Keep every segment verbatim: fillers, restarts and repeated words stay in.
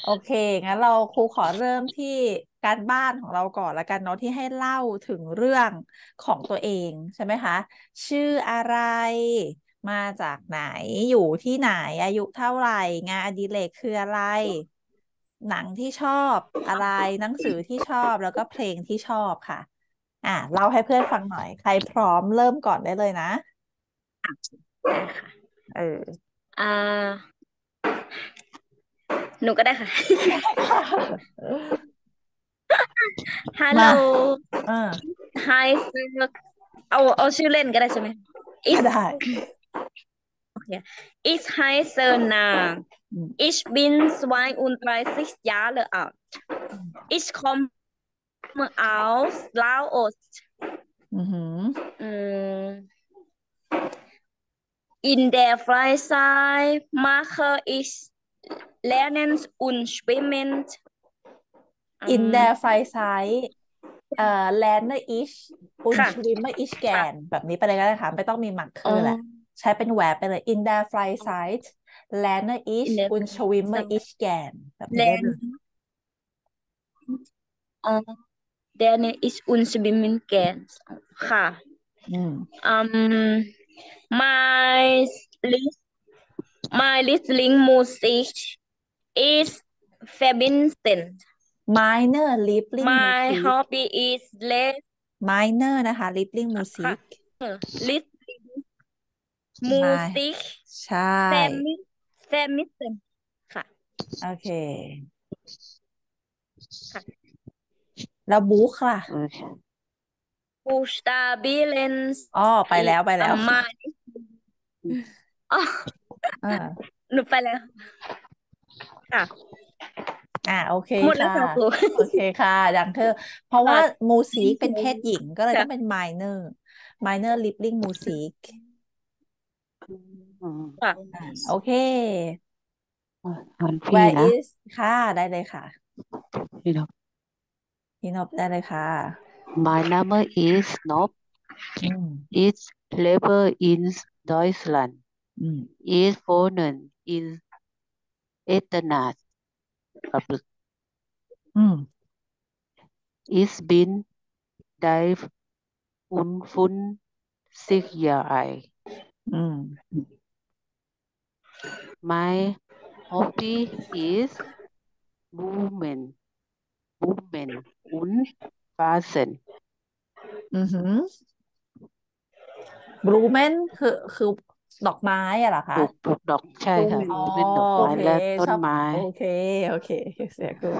โอเคงั้นเราครูขอเริ่มที่การบ้านของเราก่อนแล้วกันเนาะที่ให้เล่าถึงเรื่องของตัวเองใช่ไหมคะชื่ออะไรมาจากไหนอยู่ที่ไหนอายุเท่าไหร่งานอดิเรกคืออะไรหนังที่ชอบอะไรหนังสือที่ชอบแล้วก็เพลงที่ชอบค่ะอ่ะเล่าให้เพื่อนฟังหน่อยใครพร้อมเริ่มก่อนได้เลยนะได้ค่ะเอออ่าหนูก็ได้ค่ะ ฮัลโหลมาเออ Hi sir เอาเอาชื่อเล่นก็ได้ใช่ไหมก็ Is ได้ okay. Is Hi sir na อืม Ich bin zweiunddreißig Jahre alt. Ich komme aus Laos. อือหือ Mm, In der Freizeit mache ich Lernen und Schwimmen. อินเด Mm, ไฟไซต์เอ่อแลนเนอร์อิชอุนค่ะชวิมเมอร์อิชแกค่ะนแบบนี้ไปเลยก็ได้ค่ะไม่ต้องมีมักเคอ๋ออร์แหละใช้เป็นแวร์ไปเลยอินเดไฟไซต์แลนเนอร์อิช In der อุนชวิมเมอร์อิ Freizeit ชแกนแบบนี้ได้เลย lernen, äh, lernen ich und schwimmen gern. ค่ะอืม Um, my Lie- my listening music is Febinsten. minor living My music hobby is less minor นะคะ living ค่ะ music listening my music ใช่ Femi Femisten ค่ะโอเคค่ะแล้วบุ๊คล่ะ Buchstabieren อ๋อไปแล้วไปแล้ว my อ๋ออ่าหนูไปแล้วค่ะอ่าโอเคหมดแล้วค่ะค่ะครูโอเคค่ะดังเธอเพราะว่าค่ะมูสิก thank เป็นเพ you ศหญิงก็เลยต้องเป็นค่ะ minor minor living music ค่ะอ่าโอเคงั้นพี่ where นะ is ค่ะได้เลยค่ะพี่นบพี่นบได้เลยค่ะ My number is Nob. อืม Is labor in Deutschland. อืม Is foreign in Eternat Republic. อืม Is bin dive unfun six year I. อืม My hobby is women, women und fasten. อือหือ blumen คือคือดอกไม้อะเหรอคะปลูกปลูกดอกใช่ค่ะ Woman อ๋อเป็นดอกโอไม้เคและต้ชอบนไม้โอเคโอเคเสียกู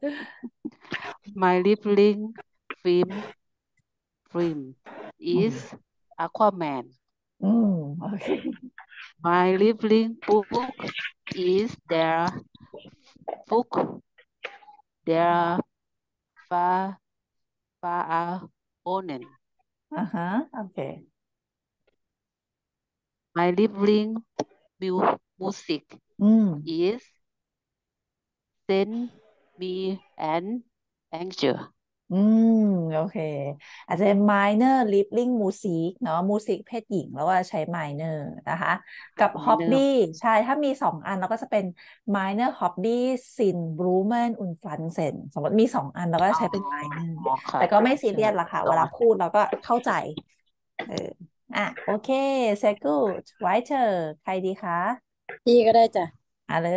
My living film film อืม is Aquaman. อืมโอเค My living book is Der Book Der Fa Pharaonen. อ่าฮะโอเค My living mu- music อืม is Send Me an Angel. อืมโอเคอาจจะเป็น minor living music เนาะ music เพศหญิงแล้วก็ใช้ minor นะคะกับ hobby Minor ใช่ถ้ามีสองอันเราก็จะเป็น minor hobby sin blumen und pflanzen สมมติมีสองอันเราก็อ๋อใช้เป็น minor อ๋อค่ะแต่ก็ไม่ซีใช่เรียสละค่ะสองอันเวลาพูดเราก็เข้าใจเอออ่ะโอเค sehr gut weiter ใครดีคะพี่ก็ได้จ้ะอ่ะเลย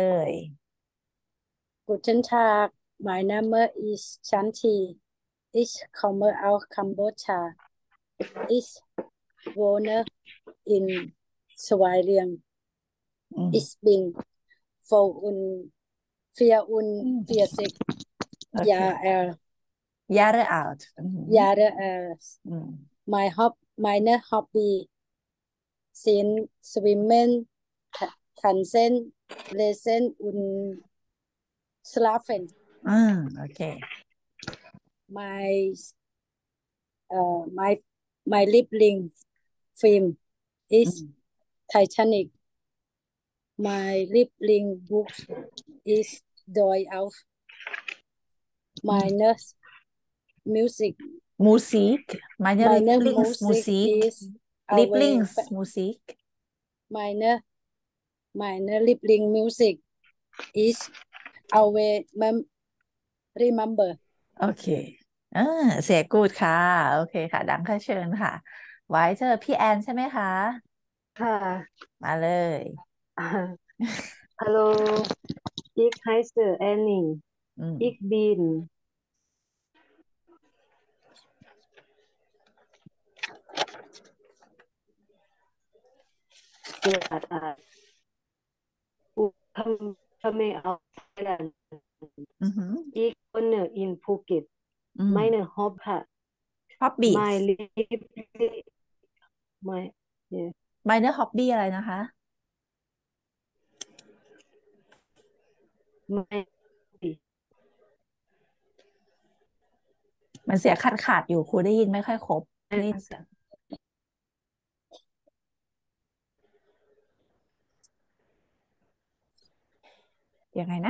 Guten Tag mein Name ist Shanti ich komme aus Kambodscha ich wohne in Schwerin อืม ich bin vierundvierzig โอเค Jahre Jahre alt อืม Jahre alt อืม my hob meine Hobby sind Schwimmen Tanzen Lesen und Schlafen อืมโอเค my uh, my my Liebling film อื is ม Titanic. My Liebling book is Die auf อืม Meine Music. Musik, meine Meine Musik Lieblingsmusik, is Away. Lieblingsmusik, Meine meine Liebling Music is always mem- remember โอเคเออเสียกูดค่ะ โอเคค่ะ ดังค่ะเชิญค่ะ ไว้เจอพี่แอนใช่ไหมคะค่ะมาเลย Hallo, ik heiße Annie. อืม Ik bin Gerard uit. Ik kom uit Thailand. อือหือ Ik woon in Phuket. อืม Mijn hobby, ฮอบบี้ my liebling, my yeah, minor hobby อะไรนะคะ my hobby. มันเสียขาดขาดอยู่ครูได้ยินไม่ค่อยครบได้ยินเสียงยังไงนะ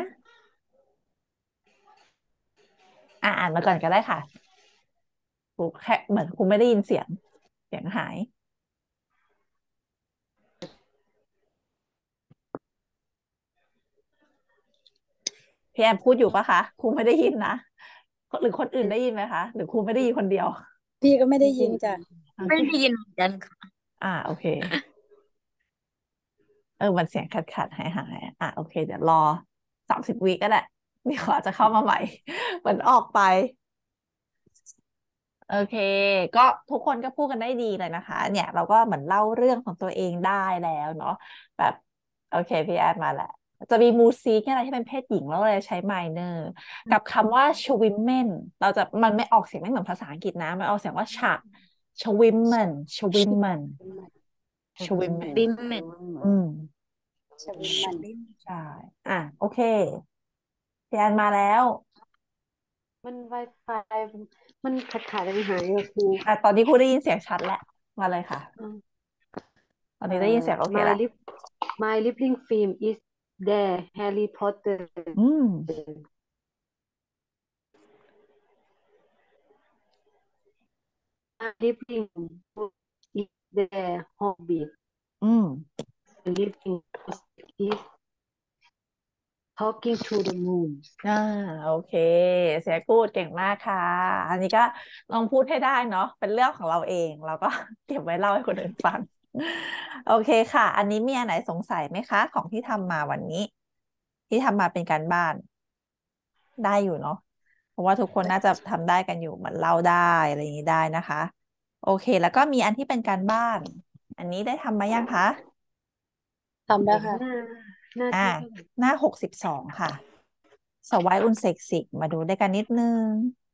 อ่าอ่านมาก่อนก็ได้ค่ะครูแค่เหมือนครูไม่ได้ยินเสียง เสียงหาย พี่แอมพูดอยู่ปะคะครูไม่ได้ยินนะหรือคนอื่นได้ยินไหมคะ หรือครูไม่ได้ยินคนเดียวพี่ก็ไม่ได้ยินจ้ะโอไม่เคได้ยินเหมือนกันค่ะอ่าโอเค เออมันเสียงขาดขาดหายหายอ่ะโอเค เดี๋ยวรอสามสิบวิก็ได้เดี๋ยวอาจจะเข้ามาใหม่ มันออกไป โอเค ก็ทุกคนก็พูดกันได้ดีเลยนะคะ เนี่ยเราก็เหมือนเล่าเรื่องของตัวเองได้แล้วเนาะแบบโอเคพี่แอดมาแหละจะมีมูซีกอะไรที่เป็นเพศหญิงแล้วเราจะใช้ไมเนอร์กับคำว่าชวิมเมนเราจะมันไม่ออกเสียงไม่เหมือนภาษาอังกฤษนะมันออกเสียงว่าชะชวิมเมนชวิมเมนชวิมเมนบิมเมนอืมชวิมมันใช่อ่ะโอเคพี่แอนมาแล้วมัน Wi-Fi มันขาดขาดหายๆอะครูอ่ะตอนนี้ครูได้ยินเสียงชัดแล้วมาเลยค่ะอืมตอนนี้ได้ยินเสียงโอเค my แล้ว lip my liebling film is the Harry Potter. อืม My liebling book is the Hobbit. อืม My liebling music is Talking to the Moon. อ่าโอเค เสียกูดเก่งมากค่ะ อันนี้ก็ลองพูดให้ได้เนาะเป็นเรื่องของเราเองเราก็ เก็บไว้เล่าให้คนอื่นฟัง โอเคค่ะ อันนี้มีอันไหนสงสัยไหมคะ ของที่ทำมาวันนี้ ที่ทำมาเป็นการบ้าน ได้อยู่เนาะเพราะว่าทุกคนน่าจะทำได้กันอยู่เหมือนเล่าได้อะไรอย่างนี้ได้นะคะ โอเค แล้วก็มีอันที่เป็นการบ้าน อันนี้ได้ทำมายังคะทำแล้วค่ะหน้าหน้าอ่าที่เท่าไหร่หน้าหกสิบสองค่ะ สวายอุนเซกซิกมาดูด้วยกันนิดนึง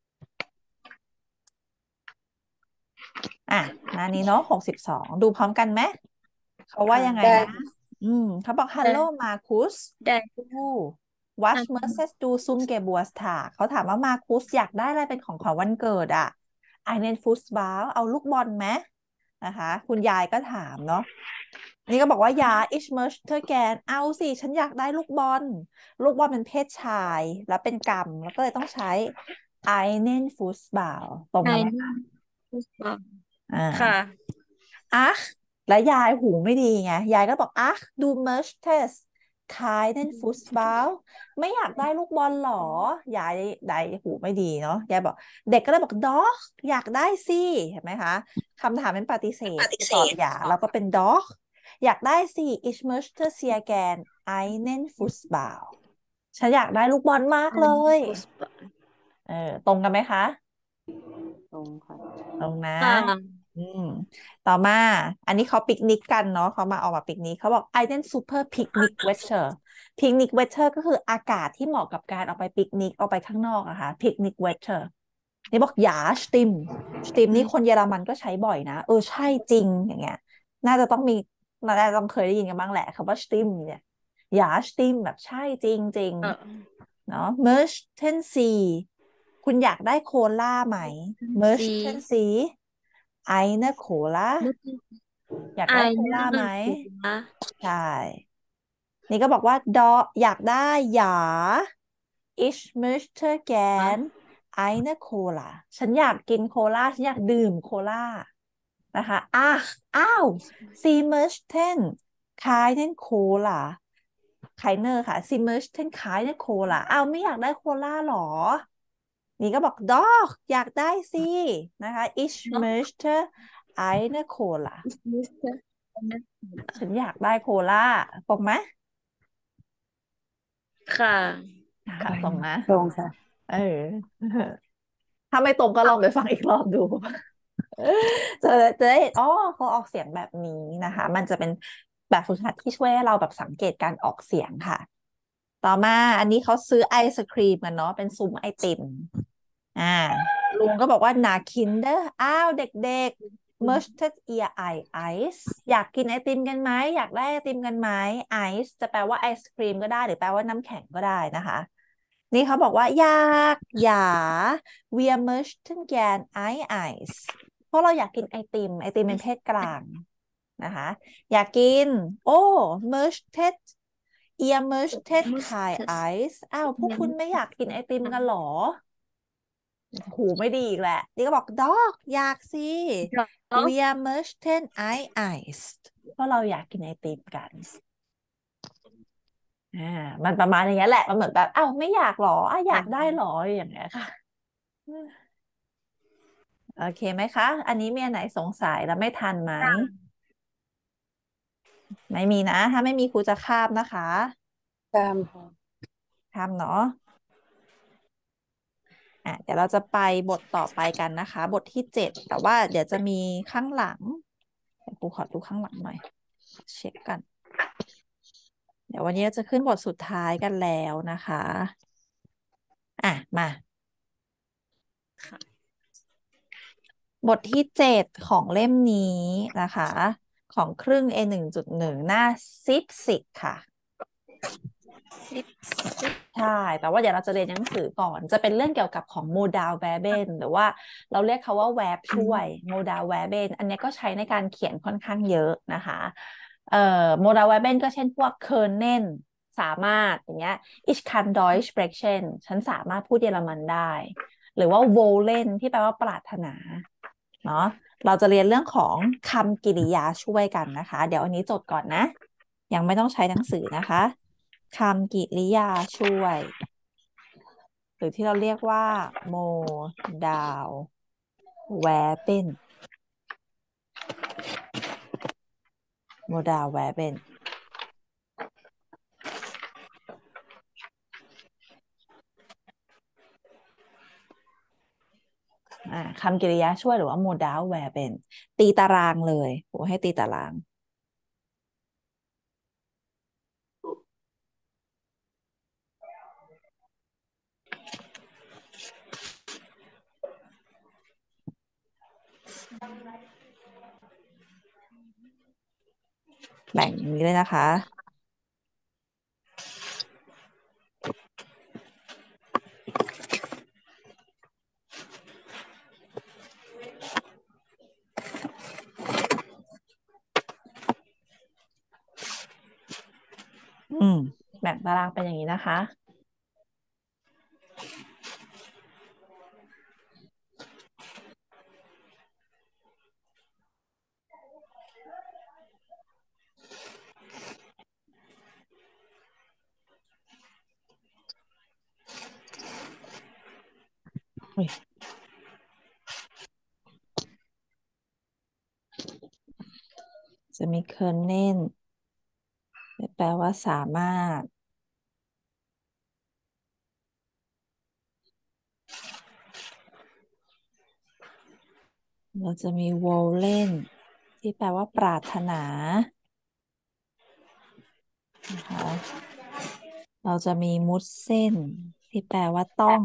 อ่ะหน้านี้เนาะหกสิบสองดูพร้อมกันไหม เขาว่ายังไงได้นะ อืม เขาบอก Hello Marcus ได้ดูวัชอืมเมอร์เซสดูซุนเกบัวสถาเขาถามว่ามาคุสอยากได้อะไรเป็นของขวัญวันเกิดอ่ะไอเนนฟุตบาลเอาลูกบอลไหมนะคะ คุณยายก็ถามเนาะนี่ก็บอกว่ายาอิชเมอร์เธอแกนเอาสิ ฉันอยากได้ลูกบอล ลูกบอลเป็นเพศชาย แล้วเป็นกรรม แล้วก็เลยต้องใช้ไอเนนฟุตบาลตรงไอกันไหมนี่คะฟุตบอลอ่าค่ะอ่ะแล้วยายหูไม่ดีไงยายก็บอกอ่ะดูเมอร์ชเทสคายเนนฟุตบอลไม่อยากได้ลูกบอลหรอยายยายหูไม่ดีเนาะยายบอกเด็กก็เลยบอกด็อกอยากได้สิเห็นไหมคะคำถามเป็นปฏิเสธตอบอย่าแล้วก็เป็นด็อกอยากได้สิอิชเมอร์ชเทเซียแกนไอเนนฟุตบอลฉันอยากได้ลูกบอลมากเลยฟุตบอลเออตรงกันไหมคะตรงค่ะตรงนะค่ะอืมต่อมา อันนี้เขาปิกนิกกันเนาะเขามาออกมาปิกนิกเขาบอก I didn't super picnic weather picnic weather ก็คืออากาศที่เหมาะกับการออกไปปิกนิกออกไปข้างนอกอะค่ะ picnic weather นี่บอกอย่าสติมสติมนี่คนเยอรมันก็ใช้บ่อยนะ เออใช่จริงอย่างเงี้ย น่าจะต้องมีน่าจะต้องเคยได้ยินกันบ้างแหละคำว่าสติมเนี่ยอย่าสติมแบบใช่จริงจริงเออเนาะ Merchtency คุณอยากได้โคลาไหม Merchtency ไอเนอร์โคลาอยากไอได้โคนี่ลาไหมนะใช่ นี่ก็บอกว่าดออยากได้หยา ich möchte gern eine Cola ฉันอยากกินโคลาฉันอยากดื่มโคลานะคะอ่ะอ้าว Sie möchten keinen Cola ไคเนอร์ค่ะ Sie möchten keine Cola อ้าวไม่อยากได้โคลาหรอ นี่ก็บอก doch อยากได้สินะคะ ich möchte eine Cola Ich möchte eine ฉันอยากได้โคลาตรงไหมค่ะค่ะตรงนะตรงค่ะเออ ถ้าไม่ตรงก็ลองไปฟังอีกรอบดู จะจะได้อ๋อเขาออกเสียงแบบนี้นะคะ มันจะเป็นแบบฝึกหัดที่ช่วยให้เราแบบสังเกตการออกเสียงค่ะ ต่อมาอันนี้เขาซื้อไอศครีมกันเนาะเป็นซุ้มไอติมอ่าลุงก็บอกว่านาคินเดอร์อ้าวเด็กๆ möchtet ihr Ei Eis อยากกินไอติมกันไหมอยากได้ไอติมกันไหมไอซ์จะแปลว่าไอศครีมก็ได้หรือแปลว่าน้ำแข็งก็ได้นะคะ นี่เขาบอกว่าอยากอย่า wir möchten gern Ei Eis เพราะเราอยากกินไอติมไอติมเป็นเพศกลางนะคะอยากกินโอ้ möchtet ihr möchtet kein Möchtet Eis อ้าวพวก ihr คุณไม่อยากกินไอติมกันเหรอ nicht หูไม่ดีอีกแหละนี่ก็บอก doch อยากสิ Doch wir möchten Ei Eis เพราะเราอยากกินไอติมกันอ่ามันประมาณอย่างนี้ยแหละมันเหมือนแบบอ้าวไม่อยากหรออ่ะอยากได้หรออย่างเงี้ยค่ะ โอเคไหมคะ อันนี้มีอันไหนสงสัยแล้วไม่ทันไหม ไม่มีนะ ถ้าไม่มีครูจะข้ามนะคะตามค่ะข้ามเนาะอ่ะเดี๋ยวเราจะไปบทต่อไปกันนะคะ บทที่เจ็ดแต่ว่าเดี๋ยวจะมีข้างหลังเดี๋ยวครูขอดูข้างหลังหน่อย เช็คกัน เดี๋ยววันนี้เราจะขึ้นบทสุดท้ายกันแล้วนะคะ อ่ะ มา บทที่เจ็ดของเล่มนี้นะคะ ของครึ่ง เอ หนึ่งจุดหนึ่ง หน้าสิบสิบค่ะ ใช่ แต่ว่าเดี๋ยวเราจะเรียนหนังสือก่อน จะเป็นเรื่องเกี่ยวกับของโมดาลแวร์เบนหรือว่าเราเรียกเขาว่าแวร์บช่วยโมดาลแวร์เบนอันนี้ก็ใช้ในการเขียนค่อนข้างเยอะนะคะเอ่อโมดาลแวร์เบนก็เช่นพวก können สามารถอย่างเงี้ย ich kann Deutsch sprechen ฉันสามารถพูดเยอรมันได้ หรือว่า wollen ที่แปลว่าปรารถนาเนาะเราจะเรียนเรื่องของคำกริยาช่วยกันนะคะ เดี๋ยวอันนี้จดก่อนนะ ยังไม่ต้องใช้หนังสือนะคะคำกริยาช่วย หรือที่เราเรียกว่า modal verben modal verben อ่าคำกริยาช่วยหรือว่า modal verben ตีตารางเลยผมให้ตีตารางแบ่งอย่างนี้เลยนะคะ อืมแบ่งตารางเป็นอย่างนี้นะคะอุ๊ยจะมี können แปลว่าสามารถ เราจะมี wollen ที่แปลว่าปรารถนานะคะ เราจะมี müssen ที่แปลว่าต้อง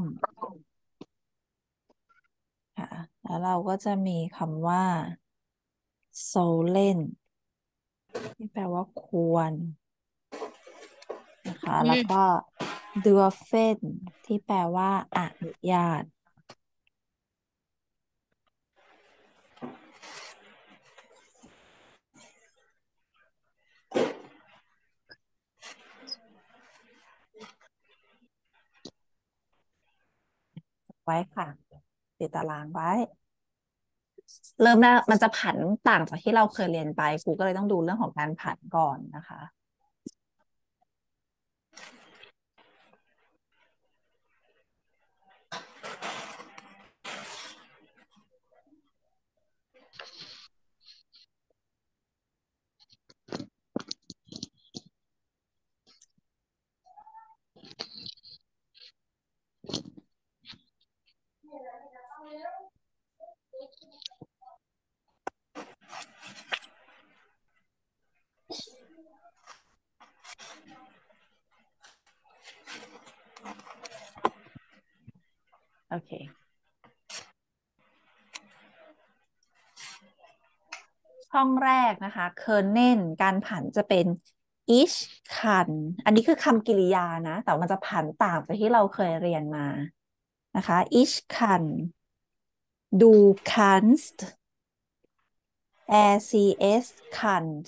ค่ะแล้วเราก็จะมีคำว่า sollen ที่แปลว่าควรนะคะ แล้วก็ dürfen ที่แปลว่าอนุญาต ไว้ค่ะติดตารางไว้ เริ่มแรกมันจะผันต่างจากที่เราเคยเรียนไปครูก็เลยต้องดูเรื่องของการผันก่อนนะคะโอเคช่องแรกนะคะ kernel การผันจะเป็น each คันอันนี้คือคำกริยานะ แต่มันจะผันต่างจากที่เราเคยเรียนมานะคะ each คัน du kannst er sie es könnt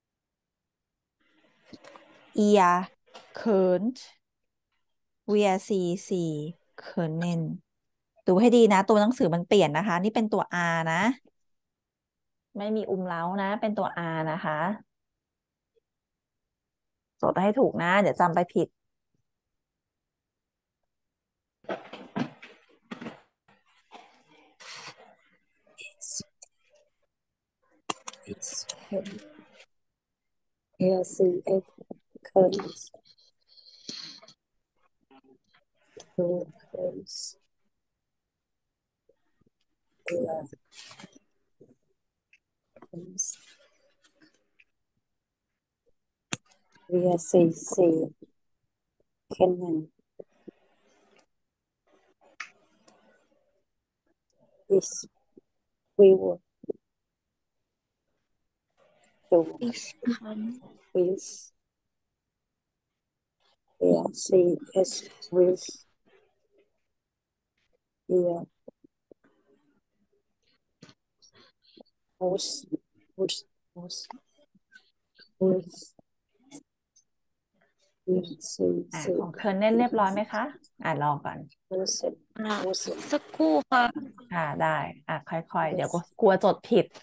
ihr könnt wir sie sie können ดูให้ดีนะตัวหนังสือมันเปลี่ยนนะคะ นี่เป็นตัว R นะ ไม่มีอุมเล้านะ เป็นตัว R นะคะจดให้ถูกนะ เดี๋ยวจำไปผิด is er sie es könnt du kannst er kannst wir sie sie kennen ich will du Ich kann. willst er sie es willst ihr muss muss muss muss ihr sie อ่ะ sie ของ kernel เรียบร้อยไหมคะ อ่ะลองก่อน muss อ่า muss สักครู่ค่ะอ่าได้ อ่ะค่อยๆ เดี๋ยวก็กลัวจดผิด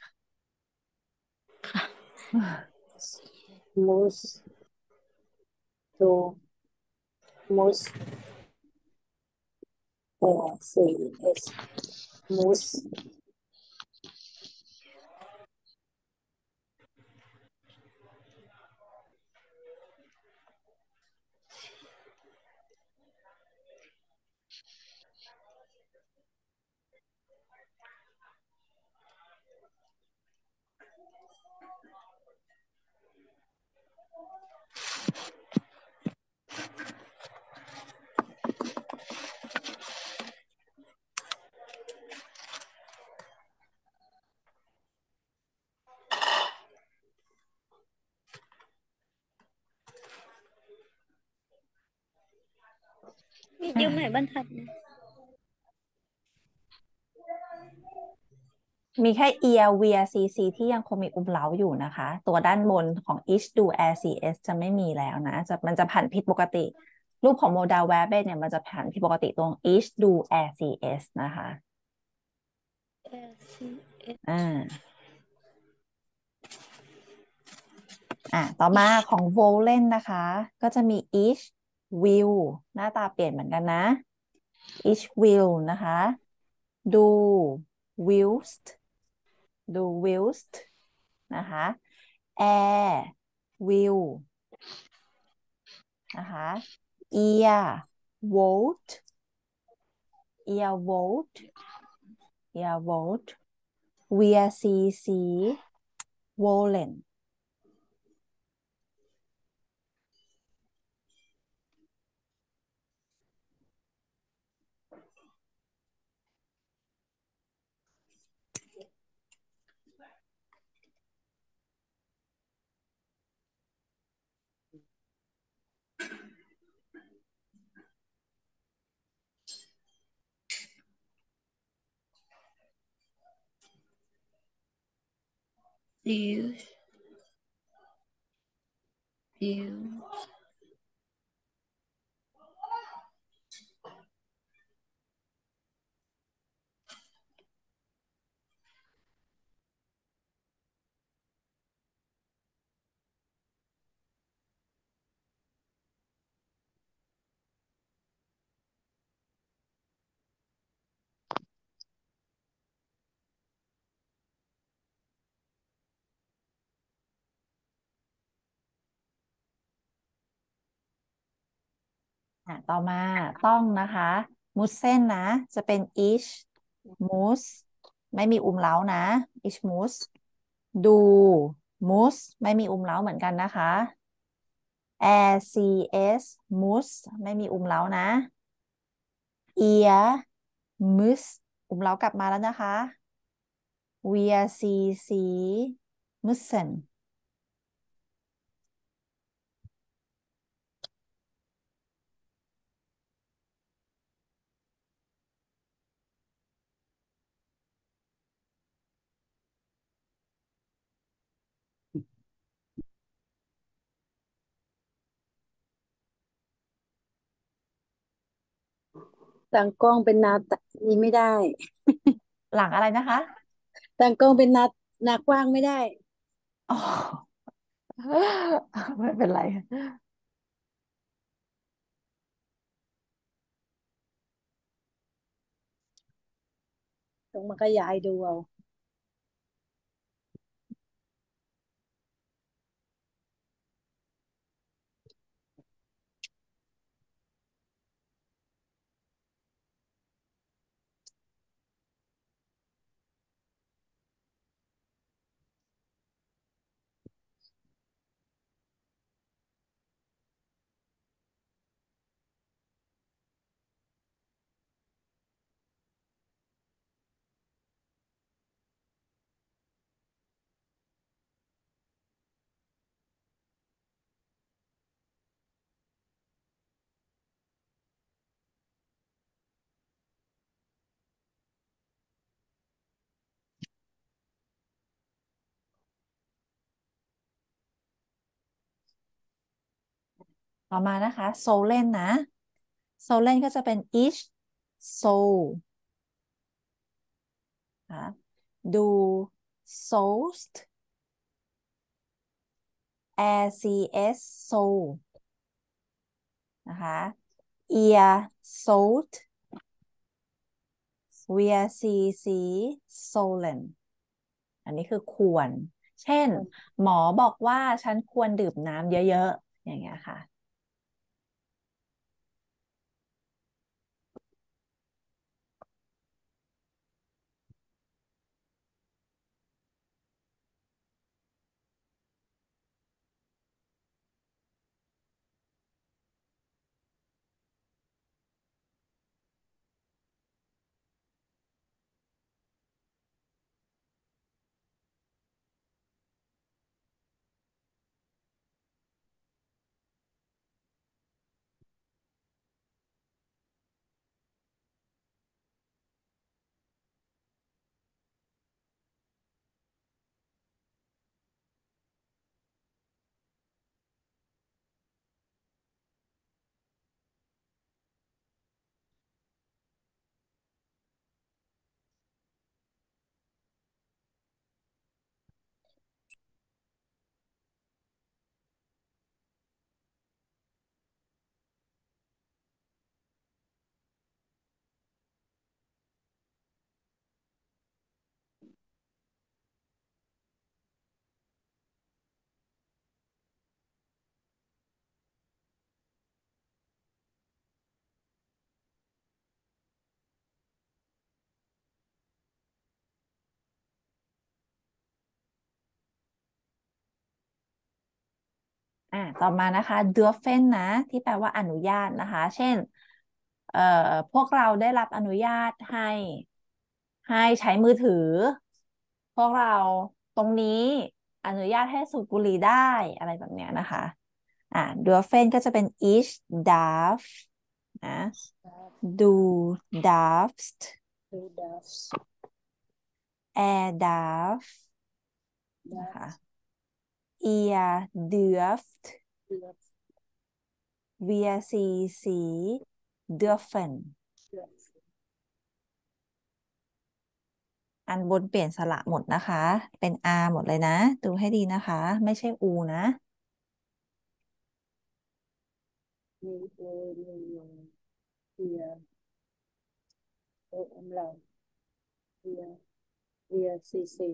muss du musst er sie es muss มีเดียวใหม่บรรทัดนะมีแค่ ear wear cc ที่ยังคงมีอุมเล้าอยู่นะคะ ตัวด้านบนของ ich du er sie es จะไม่มีแล้วนะจะมันจะผันผิดปกติ รูปของ modal verb เนี่ยมันจะผันผิดปกติตรง ich du er sie es นะคะ Er sie es อ่า อ่ะต่อมาของ volen นะคะ ก็จะมี ich will หน้าตาเปลี่ยนเหมือนกันนะ ich will นะคะ du willst du willst นะคะ er will นะคะ ihr wollt ihr wollt ihr wollt wir sie sie wollen วิววิวอ่ะต่อมาต้องนะคะ mussen นะ จะเป็น ich muss ไม่มีอุมเล้านะ ich muss du muss ไม่มีอุมเล้าเหมือนกันนะคะ er sie es muss ไม่มีอุมเล้านะ ihr muss อุ้มเรากลับมาแล้วนะคะ wir sie sie müssen ตั้งกล้องเป็นนาตะนี้ไม่ได้หลังอะไรนะคะตั้งกล้องเป็นนานากว้างไม่ได้อ๋อ ไม่เป็นไรต้องมาขยายดูเอาต่อมานะคะ sollen นะ sollen ก็จะเป็น ich soll ค่ะ du sollst er sie es soll นะคะ ihr sollt wir sie sie sollen อันนี้คือควร เช่น หมอบอกว่าฉันควรดื่มน้ำเยอะๆ อย่างเงี้ยค่ะ อ่าต่อมานะคะ dürfen นะ ที่แปลว่าอนุญาตนะคะ เช่น เอ่อ พวกเราได้รับอนุญาตให้ ให้ใช้มือถือ พวกเราตรงนี้อนุญาตให้สูบบุหรี่ได้ อะไรแบบเนี้ยนะคะ อ่า dürfen ก็จะเป็น ich darf นะ du darfst ดูดัฟส์ er darf ดันะฟคะ ihr dürft เดือด wir sie sie dürfen เดือดอันบนเปลี่ยนสระหมดนะคะ เป็น R หมดเลยนะ ดูให้ดีนะคะ ไม่ใช่ U นะมีโอมีโอเบียโออมเราเบียเบียซีซี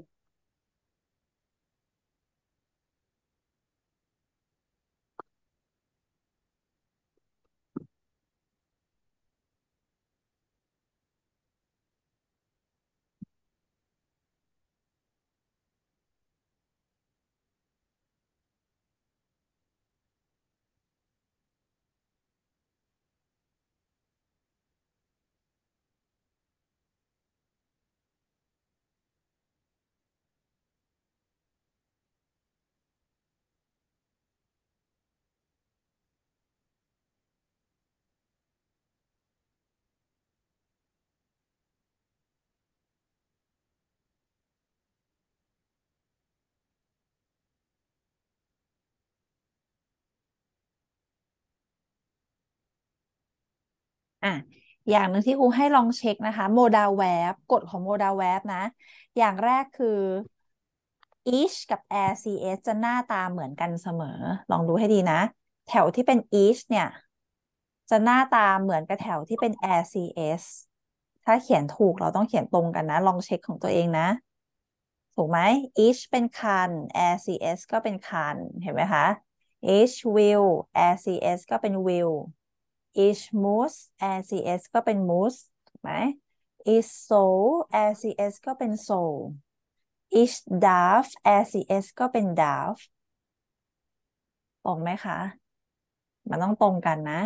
อ่ะอย่างหนึ่งที่ครูให้ลองเช็คนะคะโมดาล verb กฎของโมดาล verb นะอย่างแรกคือ each กับ air cs จะหน้าตาเหมือนกันเสมอลองดูให้ดีนะแถวที่เป็น each เนี่ยจะหน้าตาเหมือนกับแถวที่เป็น air cs ถ้าเขียนถูกเราต้องเขียนตรงกันนะลองเช็คของตัวเองนะถูกไหม each เป็นคัน air cs ก็เป็นคันเห็นไหมคะ each will air cs ก็เป็น will each moose air cs ก็เป็น moose ถูกไหม each soul air cs ก็เป็น soul each dove air cs ก็เป็น dove ตรงไหมคะมันต้องตรงกันนะ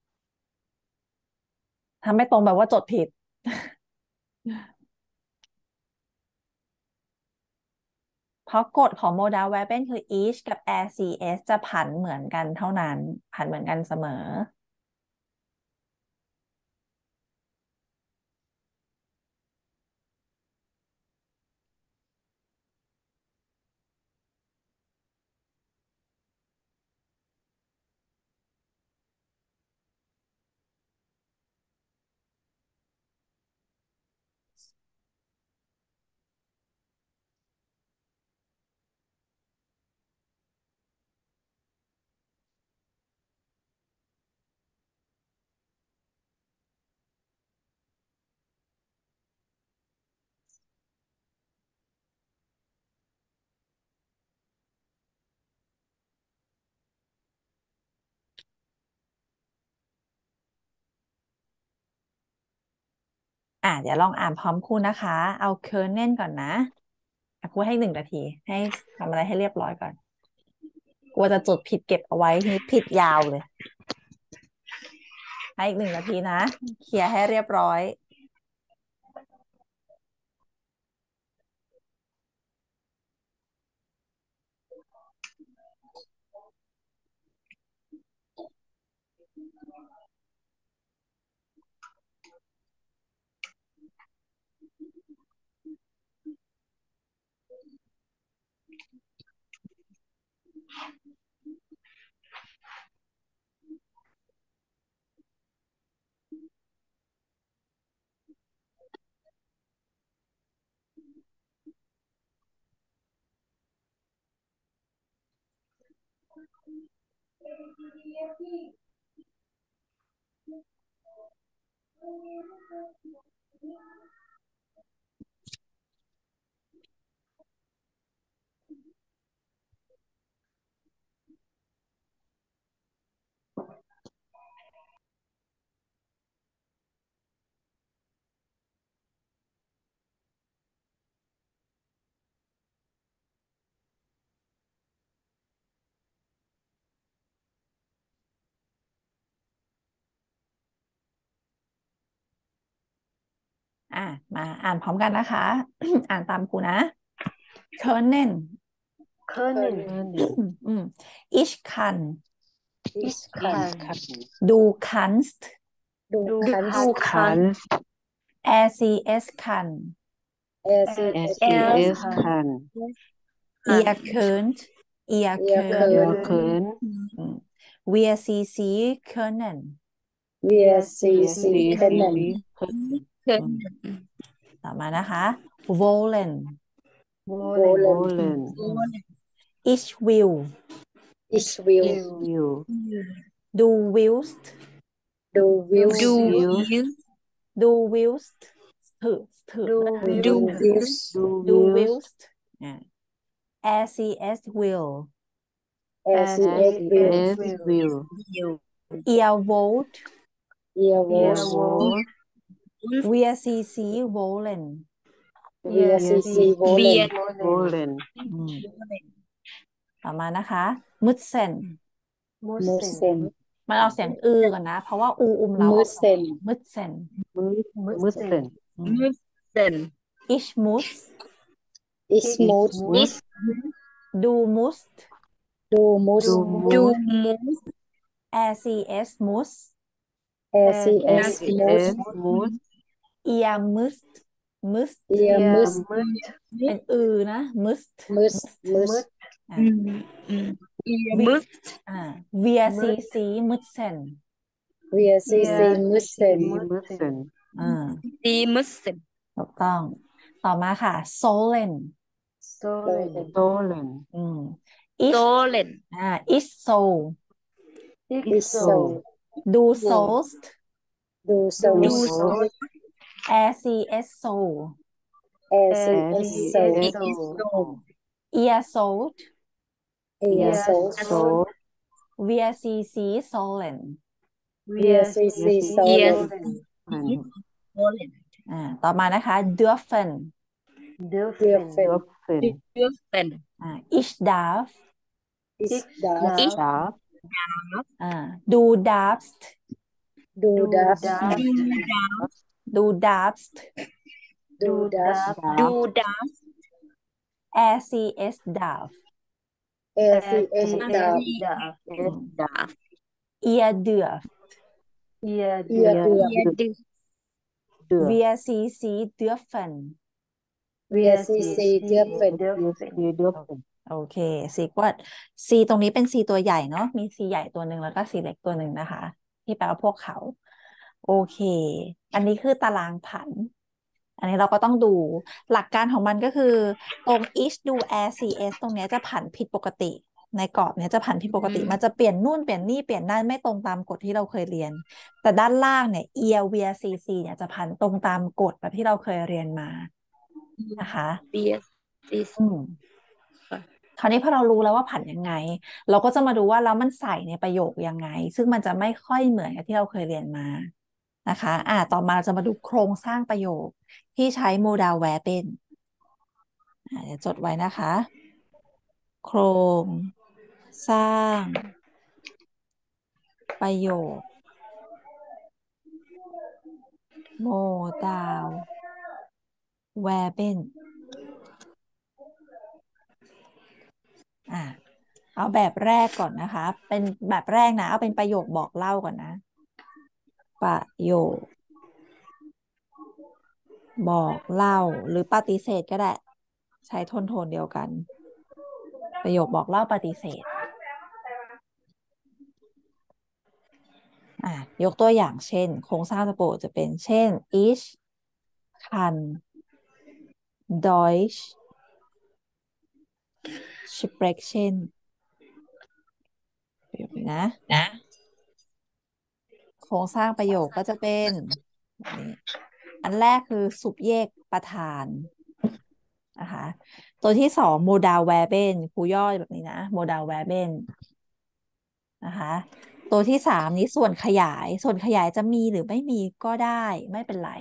ถ้าไม่ตรงแบบว่าจดผิด เพราะกฎของ modal verb คือ each กับ air cs จะผันเหมือนกันเท่านั้นผันเหมือนกันเสมออ่ะเดี๋ยวลองอ่านพร้อมครูนะคะ เอาเคิร์เนนก่อนนะอ่ะครูให้หนึ่งนาทีให้ทำอะไรให้เรียบร้อยก่อนกลัวจะจดผิดเก็บเอาไว้ทีนี้ผิดยาวเลยให้อีกหนึ่งนาทีนะเคลียร์ให้เรียบร้อยอ่ะมาอ่านพร้อมกันนะคะ อ่านตามครูนะ Können Können อืม Ich kann Ich kann Du kannst Du Du kannst kannst Er sie es kann Er sie er es er kann kann Ihr könnt Ihr Ihr könnt wir können können อืม Wir sie sie können Wir sie wir sie sie können sie können อืมต่อมานะคะ Wollen wollen wollen Ich will Ich will ich will Du willst Du willst du willst Du willst ถือถือ du นะ Du willst willst du Du willst willst อ่า R C S will Er sie es will es will Ihr wollt Ihr ihr wollt wollt Wir sie sie wollen Wir wir sie sie sie wollen wollen อืมต่อมานะคะ müssen müssen มันเอาเสียงอือก่อนนะ เพราะว่าอูอุมเราออก müssen müssen müssen อืม Ich muss Ich muss muss Du musst Du musst du musst R C S muss Er sie es es muss muss Ihr müsst müsst Ihr ihr müsst müsst เป็นอือนะ müsst müsst müsst อ่า ihr müsst อ่า Wir sie sie müssen Wir sie Wir sie sie müssen müssen. อ่า Sie müssen. ถูกต้อง ต่อมาค่ะ sollen Sollen. Stolen. อืม ich Sollen. อ่า ich soll Ich ich soll. soll du So. sollst du Du sollst sollst. er sie es soll er sie Er es sie soll es Sie soll. soll. ihr sollt ihr Wir sollt sollen. wir sie sie sollen wir Wir sie sie sie Wir sollen sollen. sie sollen. อ่า ต่อมานะคะ dürfen Dürfen. dürfen Dürfen. Dürfen. อ่า ich darf ich Ich darf Ich darf. Darf. อ่า du darfst du Du darfst darfst. du darfst du Du darfst darfst. Du darfst. er sie es darf er Er sie es sie darf es darf. Es darf. ihr dürft Ihr ihr dürft. dürft Ihr dürft. Dürfen. wir sie sie dürfen wir Wir sie sie sie sie dürfen dürfen. Sie dürfen. โอเคสีกว่า C ตรงนี้เป็น C ตัวใหญ่เนาะมี C ใหญ่ตัวหนึ่งแล้วก็ C เล็กตัวหนึ่งนะคะ ที่แปลว่าพวกเขา โอเค อันนี้คือตารางผัน อันนี้เราก็ต้องดู หลักการของมันก็คือ ตรง each do air cs ตรงเนี้ยจะผันผิดปกติ ในกรอบเนี้ยจะผันผิดปกติอืมมันจะเปลี่ยนนู่นเปลี่ยนนี่เปลี่ยนนั่นไม่ตรงตามกฎที่เราเคยเรียน แต่ด้านล่างเนี่ย ear via cc เนี่ยจะผันตรงตามกฎแบบที่เราเคยเรียนมานะคะ Wir sie อืมค่ะคราวนี้พอเรารู้แล้วว่าผันยังไง เราก็จะมาดูว่าแล้วมันใส่ในประโยคยังไง ซึ่งมันจะไม่ค่อยเหมือนกับที่เราเคยเรียนมานะคะอ่าต่อมาเราจะมาดูโครงสร้างประโยคที่ใช้โมดาลแวร์เป็นอ่าเดี๋ยวจดไว้นะคะ โครงสร้างประโยคโมดาลแวร์เป็นอ่าเอาแบบแรกก่อนนะคะ เป็นแบบแรกนะ เอาเป็นประโยคบอกเล่าก่อนนะ ประโยคบอกเล่าหรือปฏิเสธก็ได้ ใช้โทนโทนเดียวกัน ประโยคบอกเล่าปฏิเสธอ่ะยกตัวอย่างเช่น โครงสร้างสะโพกจะเป็นเช่น ich kann Deutsch sprechen ประโยคนี้นะนะโครงสร้างประโยคก็จะเป็นแบบนี้ อันแรกคือ subject ประธานนะคะ ตัวที่สอง modal verben ครูย่อยแบบนี้นะ modal verben นะคะ ตัวที่สามนี้ส่วนขยาย ส่วนขยายจะมีหรือไม่มีก็ได้ไม่เป็นไร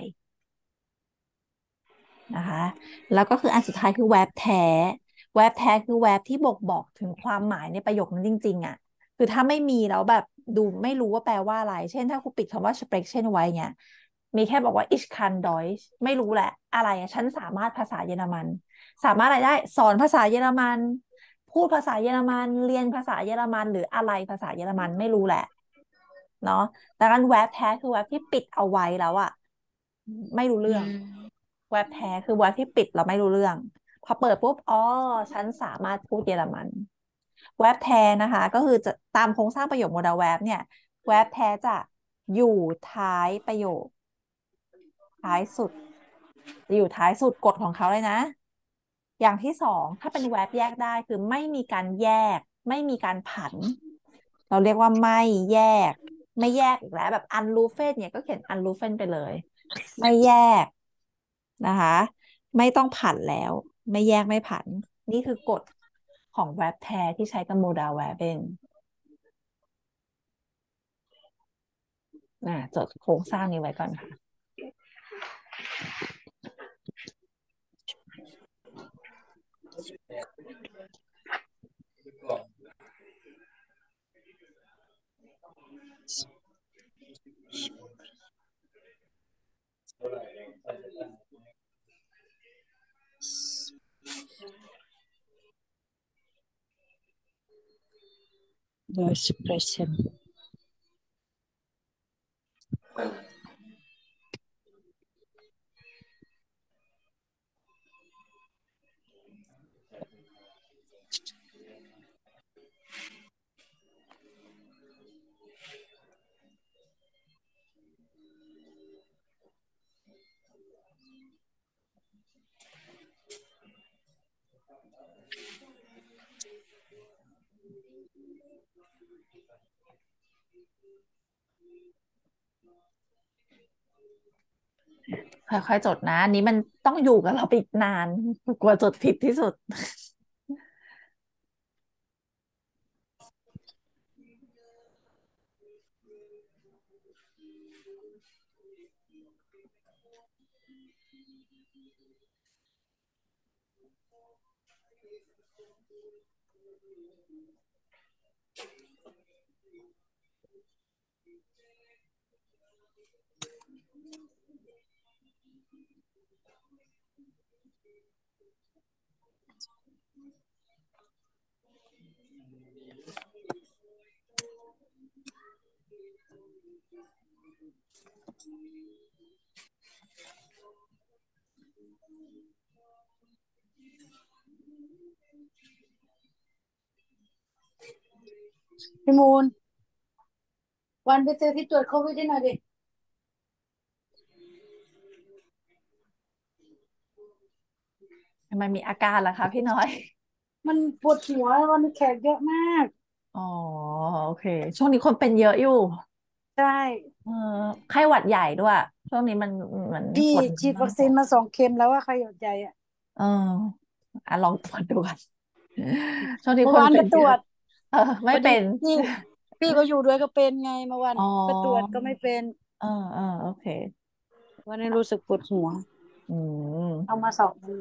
นะคะ แล้วก็คืออันสุดท้ายคือ verb แท้ verb แท้คือ verb ที่บ่งบอกถึงความหมายในประโยคนั้นจริงๆอ่ะ คือถ้าไม่มีแล้วแบบดูไม่รู้ว่าแปลว่าอะไร เช่นถ้าครูปิดคำว่า sprechen ไว้เนี่ย มีแค่บอกว่า ich kann Deutsch ไม่รู้แหละ อะไรอะฉันสามารถภาษาเยอรมัน สามารถอะไรได้ สอนภาษาเยอรมัน พูดภาษาเยอรมัน เรียนภาษาเยอรมันหรืออะไรภาษาเยอรมันไม่รู้แหละ เนาะแต่การ verb แท้คือ verb ที่ปิดเอาไว้แล้วอะไม่รู้อืเรื่องม verb แท้คือ verb ที่ปิดเราไม่รู้เรื่อง พอเปิดปุ๊บ อ๋อ ฉันสามารถพูดเยอรมัน verb แท้นะคะ ก็คือจะตามโครงสร้างประโยค modal verb เนี่ย verb แท้จะอยู่ท้ายประโยค ท้ายสุด จะอยู่ท้ายสุดกฎของเขาเลยนะ อย่างที่สองถ้าเป็น verb แยกได้คือไม่มีการแยก ไม่มีการผัน เราเรียกว่าไม่แยก ไม่แยกอีกแล้วแบบ unrufen เนี่ยก็เขียน unrufen ไปเลย ไม่แยกนะคะ ไม่ต้องผันแล้ว ไม่แยกไม่ผัน นี่คือกฎของ verb แท้ที่ใช้กับ modal verb เป็นอ่าจดโครงสร้างนี้ไว้ก่อนค่ะ Deutsch sprechen ค่อยๆจดนะอันนี้มันต้องอยู่กับเราไปอีกนานกลัวจดผิดที่สุดพี่มูลวันไปซื้อที่ตรวจโควิดให้หน่อยดิทำไมมีอาการล่ะคะพี่น้อยมันปวดหัววันนี้แขกเยอะมากอ๋อโอเค ช่วงนี้คนเป็นเยอะอยู่ใช่เออไข้หวัดใหญ่ด้วยช่วงนี้มันเหมือนพี่ฝนฉีดมันตกวัคซีนมาสองเข็มแล้วว่าใครหยดใจอ่ะเอออ่ะลองตรวจดูกันช่วงนี้เมื่อวานคนเป็นเยอะก็ตรวจเออพอดีไม่เป็นพี่พี่ก็อยู่ด้วยก็เป็นไงเมื่อวานอ๋อก็ตรวจก็ไม่เป็นเออเออโอเควันนี้รู้สึกปวดหัวอืมเอามาสองมือ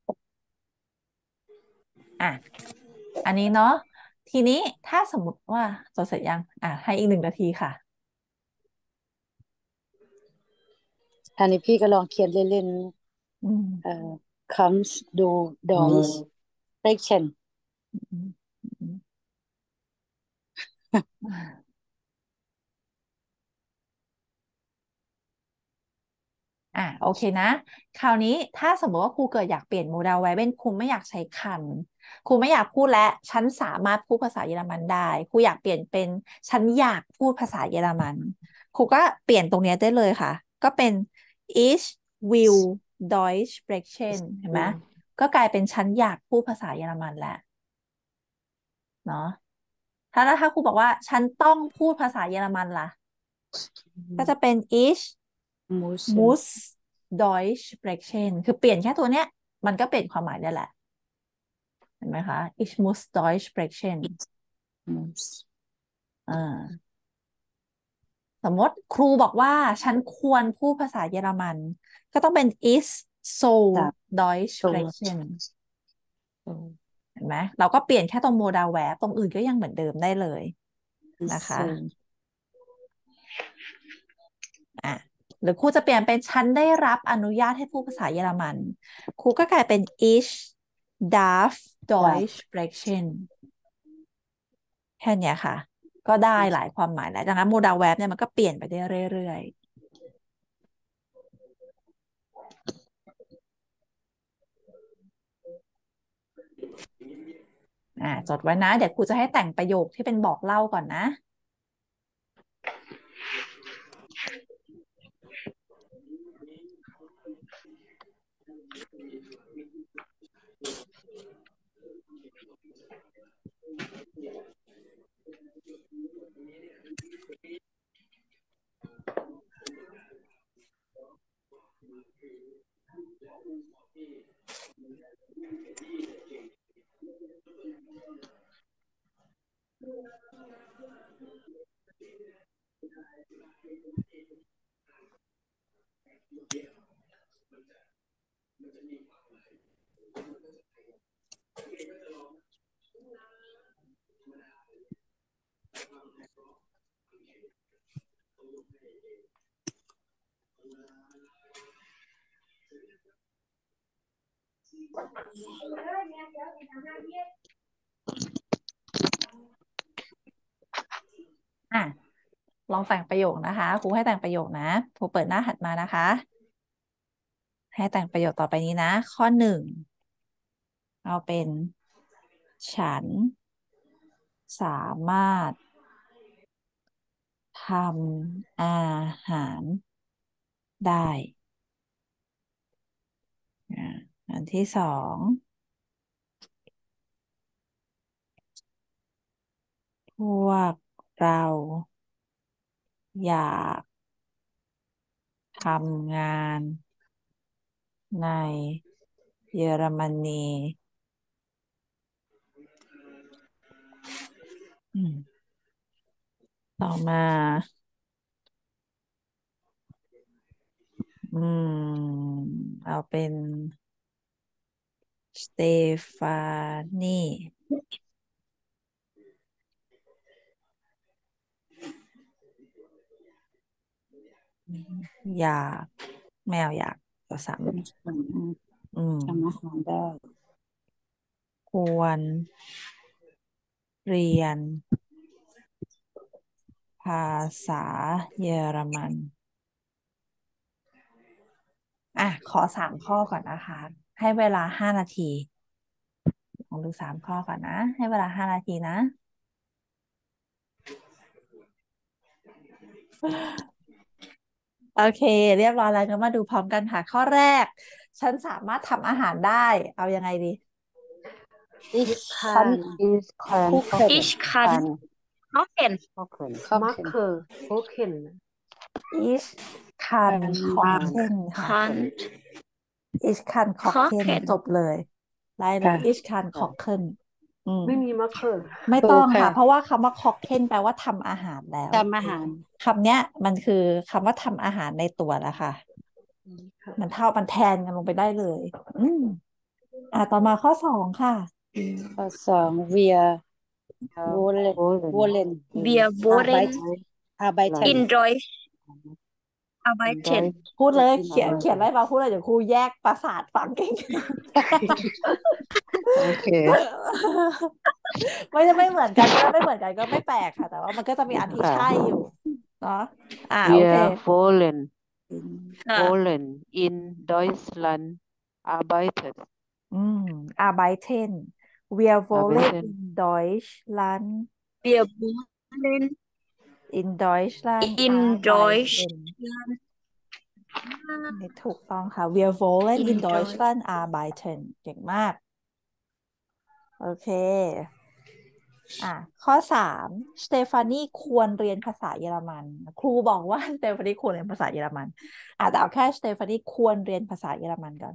อ่ะอันนี้เนาะทีนี้ถ้าสมมติว่าจดเสร็จยังอ่ะให้อีกหนึ่งนาทีค่ะอันนี้พี่ก็ลองเขียนเล่นอืมๆเอ่อ comes do does section อืมอืม อ่ะโอเคนะคราวนี้ถ้าสมมติว่าครูเกิดอยากเปลี่ยนโมด l ไว้เป็นครูไม่อยากใช้คันครูไม่อยากพูดและฉันสามารถพูดภาษาเยอรมันได้ครูอยากเปลี่ยนเป็นฉันอยากพูดภาษาเยอรมันครูก็เปลี่ยนตรงเนี้ยได้เลยค่ะก็เป็น ich will Deutsch sprechen เห็นไหมก็กลายเป็นฉันอยากพูดภาษาเยอรมันแล้วเนาะถ้าถ้าครูบอกว่าฉันต้องพูดภาษาเยอรมันล่ะก็จะเป็น ich muss muss Deutsch sprechen คือเปลี่ยนแค่ตัวเนี้ยมันก็เปลี่ยนความหมายได้แหละเห็นไหมคะ ich muss Deutsch sprechen muss อ่าสมมติครูบอกว่าฉันควรพูดภาษาเยอรมันก็ต้องเป็น ich soll จาก Deutsch so sprechen เห็นไหมเราก็เปลี่ยนแค่ตรง modal verb ตรงอื่นก็ยังเหมือนเดิมได้เลยนะคะ so อ่ะหรือครูจะเปลี่ยนเป็นฉันได้รับอนุญาตให้พูดภาษาเยอรมันครูก็กลายเป็น ich darf จาก Deutsch sprechen แค่เนี้ยค่ะก็ได้หลายความหมายแล้วดังนั้นโมด l แวบเนี่ยมันก็เปลี่ยนไปได้เรื่อยๆอ่าจดไว้นะเดี๋ยวครูจะให้แต่งประโยคที่เป็นบอกเล่าก่อนนะอ่ะลองแต่งประโยคนะคะครูให้แต่งประโยคนะครูเปิดหน้าถัดมานะคะให้แต่งประโยคต่อไปนี้นะข้อหนึ่งเอาเป็นฉันสามารถทำอาหารได้อ่าอันที่สองพวกเราอยากทำงานในเยอรมนีอืมต่อมา อืม เอาเป็นสเตฟานีอยากแมวอยากตัวสามอืมทำอาหารได้ควรเรียนภาษาเยอรมัน อ่ะ ขอสามข้อก่อนนะคะ ให้เวลาห้านาทีลองดูสามข้อก่อนนะ ให้เวลาห้านาทีนะ โอเค เรียบร้อยแล้วก็มาดูพร้อมกันค่ะ ข้อแรก ฉันสามารถทำอาหารได้ เอายังไงดี ich ฉัน kann is can kochen Ich kann kochen. kochen kochen kochen ich kann ทำ kochen ค่ะ Kann ich kann kochen kochen. จบเลยได้เลยค่ะ ich kann kochen อืมไม่มีมะเขือไม่ต้องถูกค่ะค่ะเพราะว่าคำว่า kochen แปลว่าทำอาหารแล้วทำอาหารคำเนี้ยมันคือคำว่าทำอาหารในตัวแล้วค่ะค่ะมันเท่ามันแทนกันลงไปได้เลย อืม อ่ะต่อมาข้อสองค่ะข้อสอง wir wollen wollen wollen Wir wollen arbeiten arbeiten in Deutsch in arbeiten. Deutsch พูดเลย เขียน arbeiten เขียนอะไรมาพูดเลยเดี๋ยวครูแยกประสาทฟังเก่งโอเคไม่จะไม่เหมือนกันก็ไม่เหมือนกันก็ไม่แปลกค่ะ แต่ว่ามันก็จะมีอันที่ค่ะใช่อยู่เนาะอ่าโอเค wir wollen Ja. wollen in Deutschland arbeiten อืม arbeiten wir wollen arbeiten in Deutschland Wir wollen in Deutschland in Deutsch arbeiten นี่ถูกต้องค่ะ wir wollen in in Deutsch. Deutschland arbeiten เก่งมาก โอเค อ่ะ ข้อสามสเตฟานีควรเรียนภาษาเยอรมัน ครูบอกว่าสเตฟานีควรเรียนภาษาเยอรมันอ่ะแต่เอาแค่สเตฟานีควรเรียนภาษาเยอรมันก่อน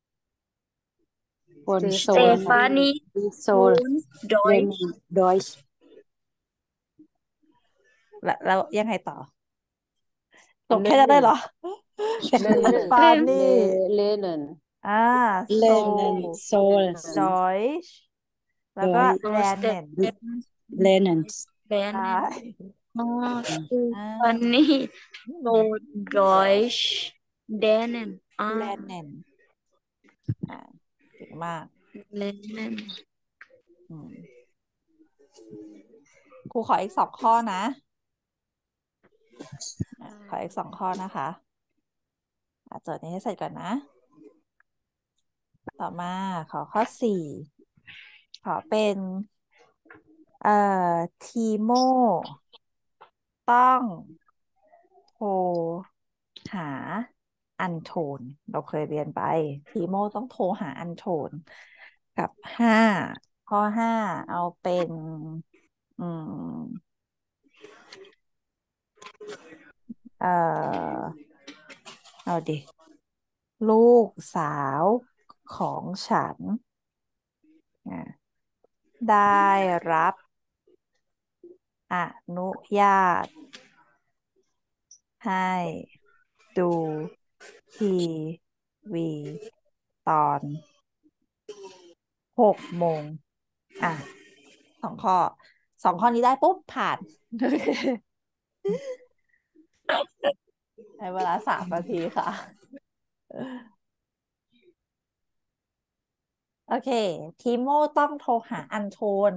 คนโซล Stefanie โซล wohnt เรียน Deutsch. Deutsch แล้วแล้วยังไงต่อจบแค่นั้นได้เหรอเล่นสเตฟานี lernen อ่าเล่นโซโซล Deutsch แล้วก็ lernen เล่นใช่ Lernen. Oh, อ่า Stefanie wohnt Deutsch. Lernen. Ah, lernen อ่าเก่งมาก lernen. อืมครูขออีกสองข้อนะอ่ะขออีกสองข้อนะคะอ่ะจดนี้ให้เสร็จก่อนนะ ต่อมาขอข้อสี่ขอเป็นเอ่อทีโมต้องโทรหาอันโทน เราเคยเรียนไป ทีโมต้องโทรหาอันโทน กับห้าข้อห้าเอาเป็นอืมเอ่อเอาดิ ลูกสาวของฉันอ่ะได้รับอนุญาตให้ดูทีวีตอนหกโมงอ่ะสองข้อสองข้อนี้ได้ปุ๊บผ่าน ในเวลาสามนาทีค่ะ โอเค ทีโมต้องโทรหาอันโทน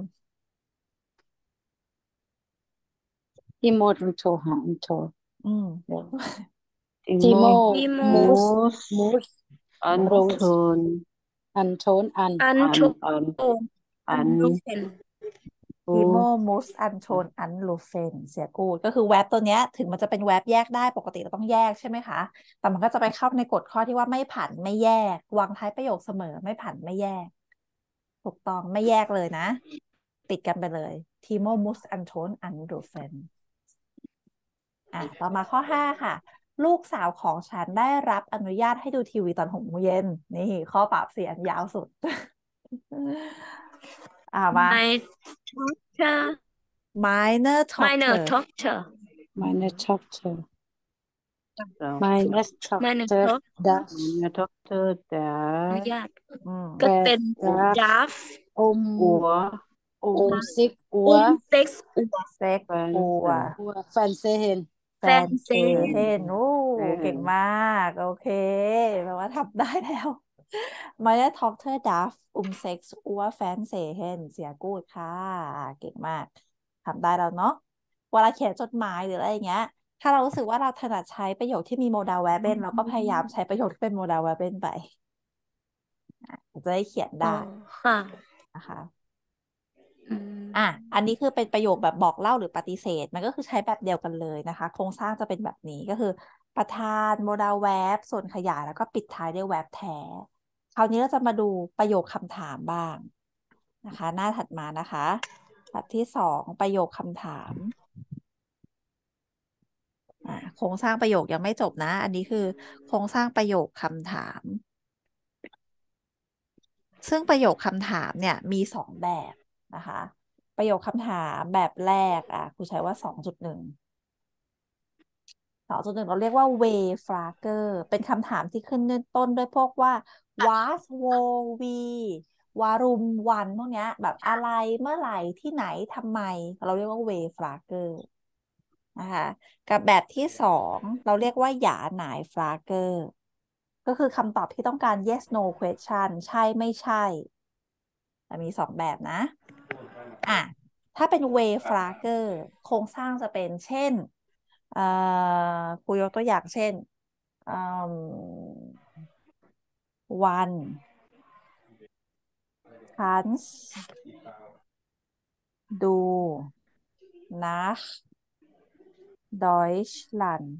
ที่โมดโทรหาอันโทรอืมทีโม Timo มูส muss มูส Anton อันโทนอัน an, Anton. an, an, Anrufen. ทีโมมูสอันโทนอันลูเฟนเสียกูดก็คือแว็บตัวเนี้ย ถึงมันจะเป็นแว็บแยกได้ปกติเราต้องแยกใช่ไหมคะ แต่มันก็จะไปเข้าในกฎข้อที่ว่าไม่ผันไม่แยก วางท้ายประโยคเสมอไม่ผันไม่แยก ถูกต้องไม่แยกเลยนะติดกันไปเลย Timo muss Anton anrufen อ่ะต่อมาข้อห้าค่ะ ลูกสาวของฉันได้รับอนุญาตให้ดูทีวีตอนหกโมงเย็นนี่ข้อปราบเสียงยาวสุด อ่ามา My doctor, minor minor doctor doctor, Meine Tochter. Rồi. Meine minor Tochter doctor, darf Nhà doctor อ đã นุญาตอืมก็เป็น darf draft um, của um um six อุ้ Uhr มเซ็กซ์อัวเซ็ก Fan อัว Uhr Fernsehen. แฟแฟนนเซเซเฮนโอ้เก่งมาก โอเคแปลว่าทำได้แล้ว Meine Tochter darf um sechs Uhr Fernsehen เสียกูดค่ะ เก่งมากทำได้แล้วเนาะเวลาเขียนจดหมายหรืออะไรอย่างเงี้ย ถ้าเรารู้สึกว่าเราถนัดใช้ประโยคที่มีโมด a ล verben เราก็พยายามใช้ประโยคที่เป็นโมด a ล verben ไปอ่ะจะได้เขียนอ๋อได้ค่ะนะคะอืมอ่ะ อันนี้คือเป็นประโยคแบบบอกเล่าหรือปฏิเสธ มันก็คือใช้แบบเดียวกันเลยนะคะ โครงสร้างจะเป็นแบบนี้ก็คือประธานโมด a ล verb ส่วนขยายแล้วก็ปิดท้ายด้วย verb แท้ คราวนี้เราจะมาดูประโยคคำถามบ้างนะคะ หน้าถัดมานะคะแบบที่สองประโยคคำถามอ่ะโครงสร้างประโยคยังไม่จบนะ อันนี้คือโครงสร้างประโยคคำถาม ซึ่งประโยคคำถามเนี่ยมีสองแบบนะคะ ประโยคคำถามแบบแรกอ่ะครูใช้ว่าสองจุดหนึ่ง สองจุดหนึ่งเราเรียกว่า way frager เป็นคำถามที่ขึ้นต้นด้วยพวกว่า was wo we วารุมวันพวกเนี้ยแบบอะไรเมื่อไหร่ที่ไหนทำไม เราเรียกว่า way frager นะคะกับแบบที่สองเราเรียกว่าหยาหน่าย frager ก็คือคำตอบที่ต้องการ yes no question ใช่ไม่ใช่แต่มีสองแบบนะอ่ะถ้าเป็น way frager โครงสร้างจะเป็นเช่นเอ่อครูยกตัวอย่างเช่นอืมวันคันส์ดูนัชดอยชลัน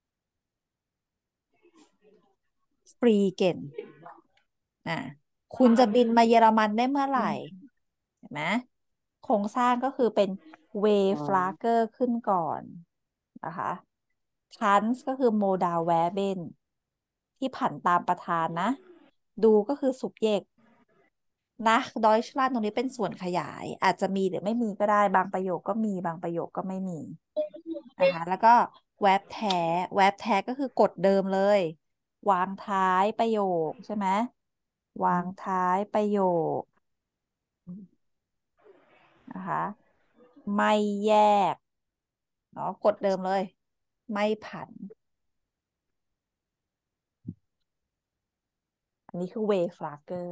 ฟรีเกนอ่ะคุณจะบินมาเยอรมันได้เมื่อไหร่ เห็นไหมโครงสร้างก็คือเป็น way flager ขึ้นก่อนนะคะ trans ก็คือ modal verben ที่ผันตามประธานนะ ดูก็คือ subject นะ Deutschland ตรงนี้เป็นส่วนขยาย อาจจะมีหรือไม่มีก็ได้ บางประโยคก็มีบางประโยคก็ไม่มีนะคะ แล้วก็ verb แท้ verb แท้ก็คือกฎเดิมเลย วางท้ายประโยคใช่ไหมวางท้ายประโยคนะคะ ไม่แยกเนาะกฎเดิมเลย ไม่ผัน อันนี้คือ way flager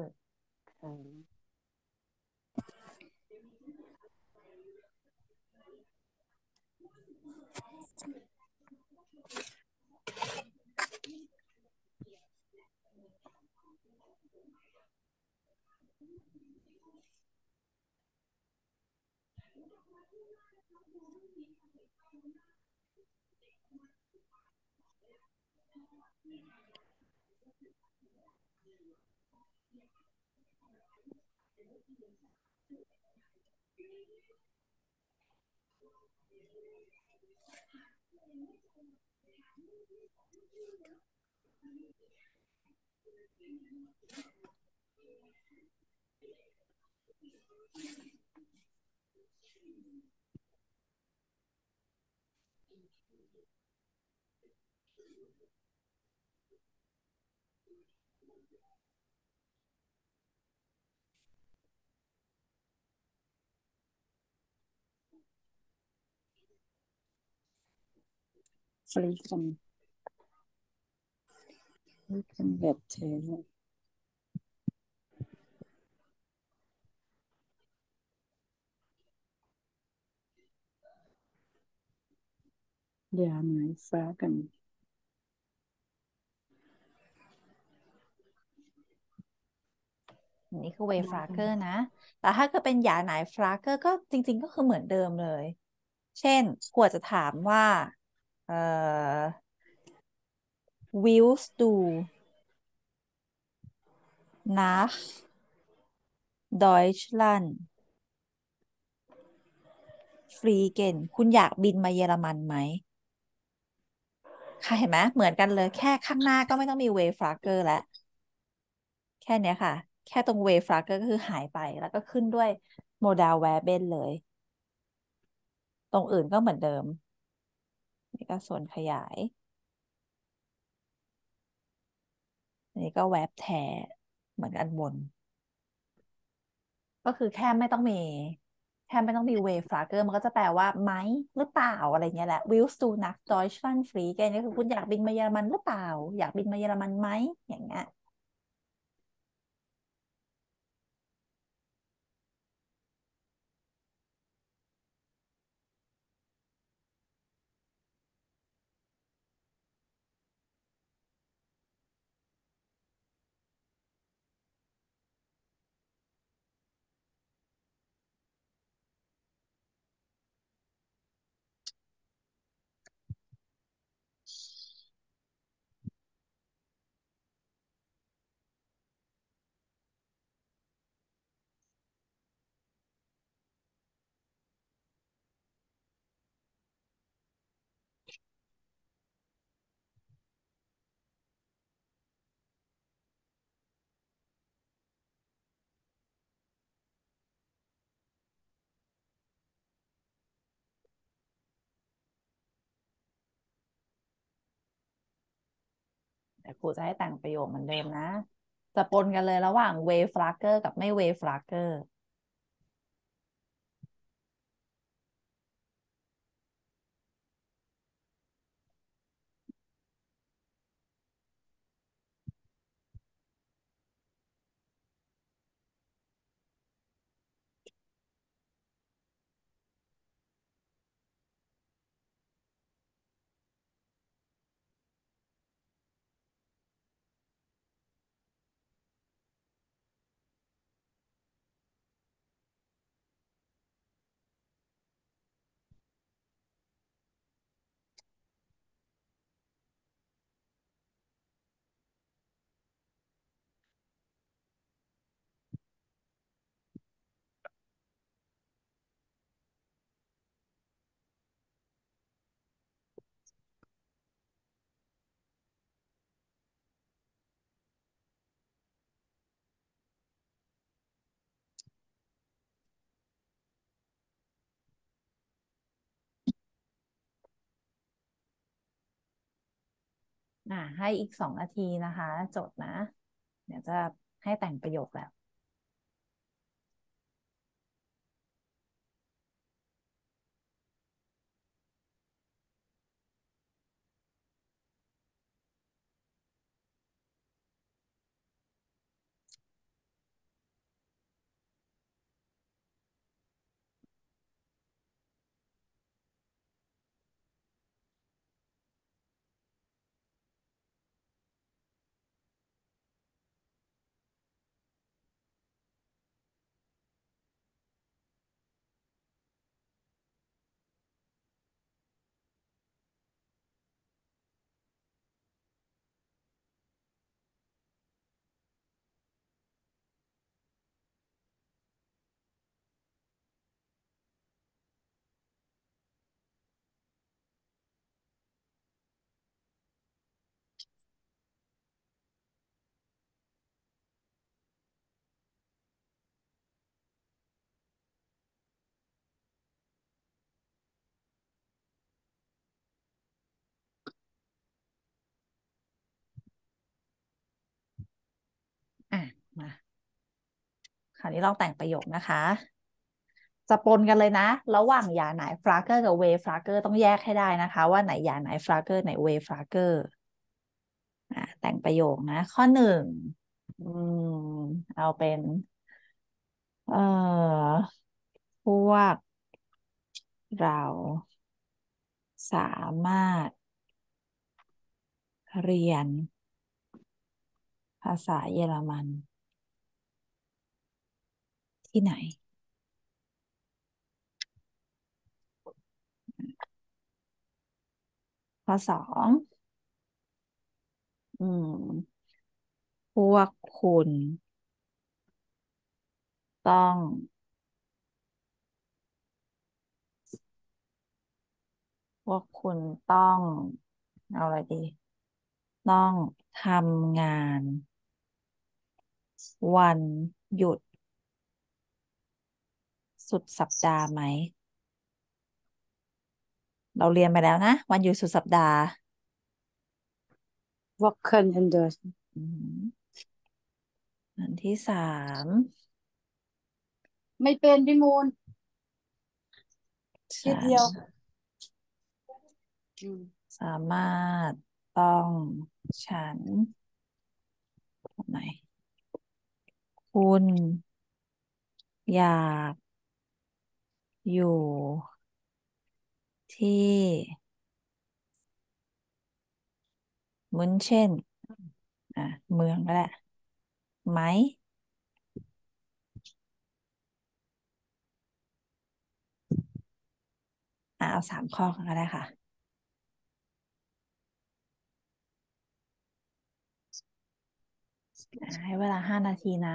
ฟรีกันนี่เป็นแบบเธออย่าหมายฟ้ากันอันนี้คือ way flager นะ แต่ถ้าเกิดเป็นหยาหนาย flager ก็จริงๆก็คือเหมือนเดิมเลย เช่นกวดจะถามว่าเอ่อ willst du nach Deutschland fliegen คุณอยากบินมาเยอรมันไหมค่ะเห็นไหมเหมือนกันเลยแค่ข้างหน้าก็ไม่ต้องมี Wayflager แล้วแค่เนี้ยค่ะแค่ตรง Wayflager ก็คือหายไปแล้วก็ขึ้นด้วย Modal Verben เลยตรงอื่นก็เหมือนเดิมนี่ก็ส่วนขยายอันนี้ก็แวบแท้เหมือนกันบนก็คือแค่ไม่ต้องมีแค่ไม่ต้องมี Wayflager มันก็จะแปลว่าไหมหรือเปล่าอะไรเงี้ยแหละ Willst du nach Deutschland fliegen ก็คือคุณอยากบินมาเยอรมันหรือเปล่าอยากบินมาเยอรมันไหมอย่างเงี้ยเดี๋ยวครูจะให้แต่งประโยคเหมือนเดิมนะจะปนกันเลยระหว่าง Wayflager กับไม่ Wayflager อ่ะให้อีกสองนาทีนะคะจดนะเดี๋ยวจะให้แต่งประโยคแล้วอ่ะมาคราวนี้ลองแต่งประโยคนะคะจะปนกันเลยนะระหว่างหย่าไหนฟลาเกอร์กับเวย์ฟลาเกอร์ต้องแยกให้ได้นะคะว่าไหนหย่าไหนฟลาเกอร์ไหนเวย์ฟลาเกอร์อ่ะแต่งประโยคนะข้อหนึ่งอืมเอาเป็นเอ่อพวกเราสามารถเรียนภาษาเยอรมันที่ไหนข้อสองอืมพวกคุณต้องพวกคุณต้องเอาอะไรดี ต้องทำงานวันหยุดสุดสัปดาห์ไหม เราเรียนไปแล้วนะ วันหยุดสุดสัปดาห์ Wochenende. อืมอันที่สามไม่เป็นพี่มูลคิดฉันเดียวอืมสามารถต้องฉันทำไมคุณอยากอยู่ที่มุนเช่น อ่ะ เมืองก็ได้ไหม อ่ะเอาสามข้อก็ได้ค่ะอ่ะให้เวลาห้านาทีนะ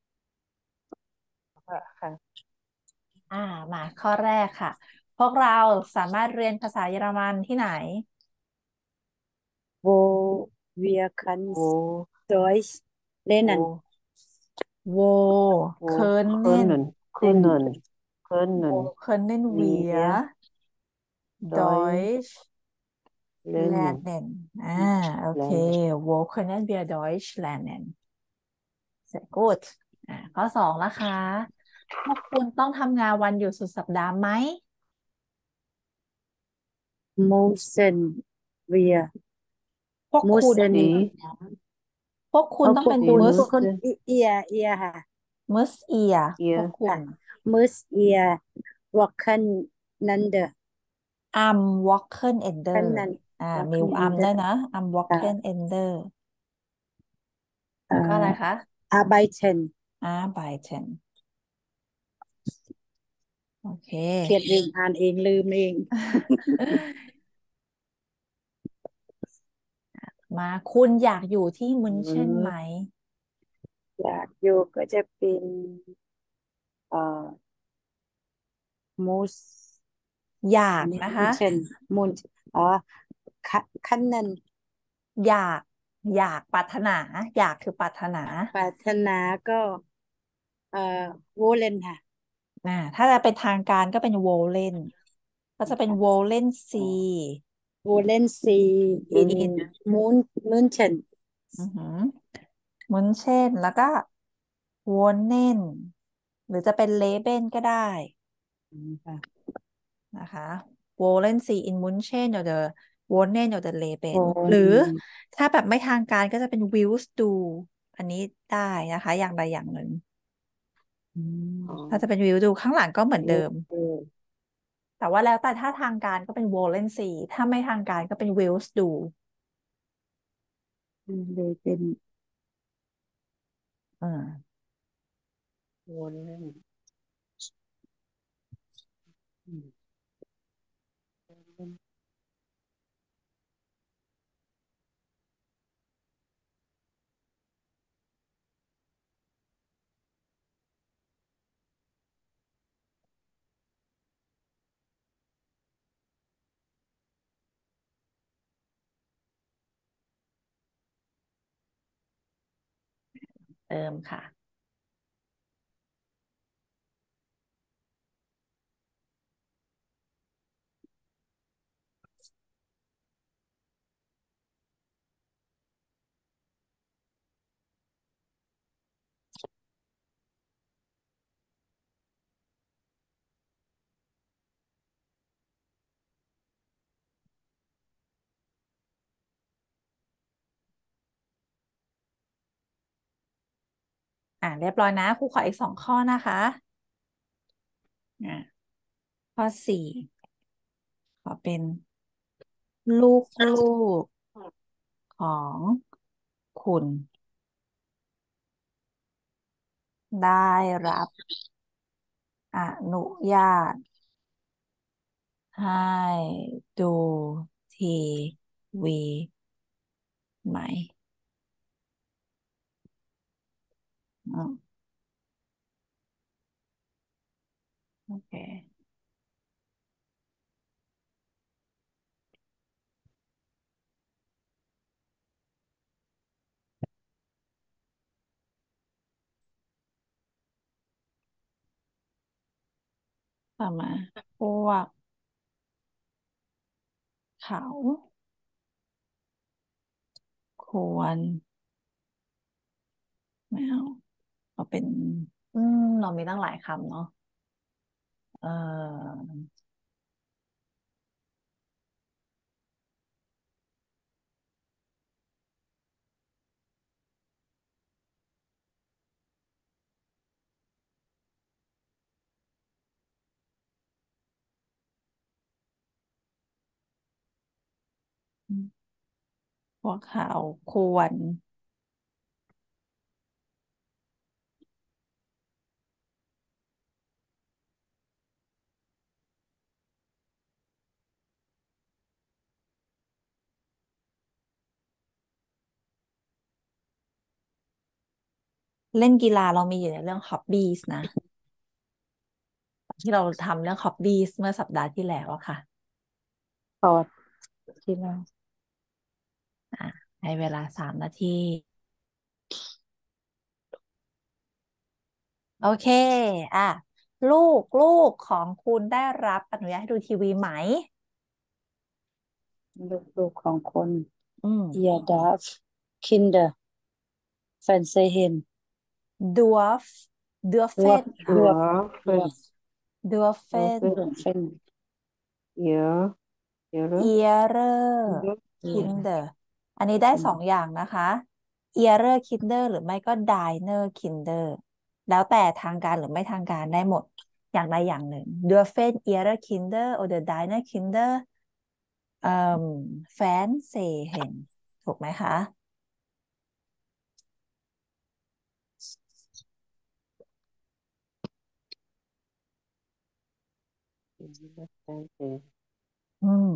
ค่ะอ่ามาข้อแรกค่ะ พวกเราสามารถเรียนภาษาเยอรมันที่ไหน wo wir kann Wo, Deutsch โว lernen โวโว können können können wo können können wir wir Deutsch lernen lernen อ่าโอเค lernen wo können wir Deutsch lernen sehr gut อ่าข้อสองนะคะพวกคุณต้องทำงานวันหยุดสุดสัปดาห์ไหม müssen wir พวกคุณ müssen สีพวกคุณเอาต้องพวเป็กนคุณ muss พวกคุณเอียเอียค่ะ muss ihr เอียพวกคุค่ะณ muss ihr Wochenende am Wochenende ท่านนั้นอ่ามี am Wochenende ด้วยนะ am ค่ะ Wochenende เอ่แล้วก็อะไรอคะ arbeiten arbeiten โอเคเขียนเองอ่านเองลืมเองมาคุณอยากอยู่ที่มุนเช่นไหมอยากอยู่ก็จะเป็นเอ่อ mus อยาอักนนี้นะมุคะนเช่นมุนอ๋อคะคันนันอยาก อยากปรารถนา อยากคือปรารถนาปรารถนาก็เอ่อโวเลนค่ะอ่าถ้าจะเป็นทางการก็เป็น wollen ก็จะเป็น wollen sie โวเลนซีอิน in มุนมุนเช่นอือหือมุนเช่นแล้วก็ wohnen หรือจะเป็น leben ก็ได้ค่ะนะคะ wollen sie in München oder wohnen oder โว leben หรือนถ้าแบบไม่ทางการก็จะเป็น willst du อันนี้ได้นะคะ อย่างใดอย่างหนึ่งอืมอ๋อถ้าจะเป็น will do ข้างหลังก็เหมือนเดิมเออแต่ว่าแล้วแต่ถ้าทางการก็เป็น wollen sie ถ้าไม่ทางการก็เป็น willst du เลยเป็นเออวนเล่นอืมเติมค่ะ อ่าเรียบร้อยนะครูขออีกสองข้อนะคะอ่าข้อสี่ขอเป็นลูกลูกของคุณได้รับอนุญาตให้ดูทีวีไหมอืมโอเคต่อมาพวกเขาควรไม่เอาเอาเป็นอืมเรามีตั้งหลายคำเนาะเออพวกเขาควรเล่นกีฬาเรามีอยู่ในเรื่อง hobbies นะที่เราทำเรื่อง hobbies เมื่อสัปดาห์ที่แล้วอะค่ะปอดกีฬาอ่ะให้เวลาสามนาที โอเค อ่ะ ลูกลูกของคุณได้รับอนุญาตให้ดูทีวีไหมลูกๆของคนอืม ihr darf Kinder Fernsehen dwarf dwarfen dürfen dürfen dwarfen dürfen ja ihre ihrer ihre Kinder อันนี้ได้สองอย่างนะคะ ihrer Kinder หรือไม่ก็ deiner Kinder แล้วแต่ทางการหรือไม่ทางการได้หมด อย่างใดอย่างหนึ่ง dürfen ihre Kinder oder deiner Kinder เอ่อ Fernsehen ถูกไหมคะ Fernsehen อืม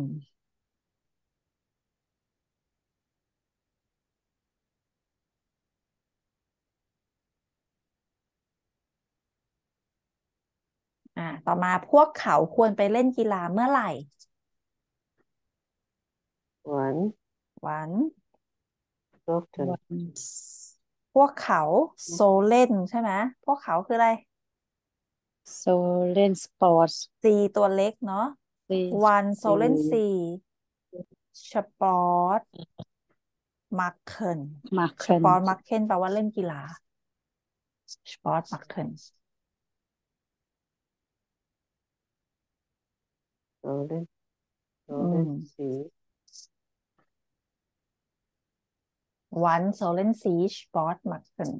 อ่า ต่อมาพวกเขาควรไปเล่นกีฬาเมื่อไหร่ wann วัน sollten วันพวกเขาโซเล่นใช่ไหม พวกเขาคืออะไร sollen Sports ซีตัวเล็กเนาะ sie วันโซเล่น sie ซีสปอร์ตมักเคิลส machen ปอร์ตมักเคิลแปลว่าเล่นกีฬาสปอร์ตมักเคิล sollen อื sollen ม sie วันโซเล่นซีสปอร์ตมักเคิล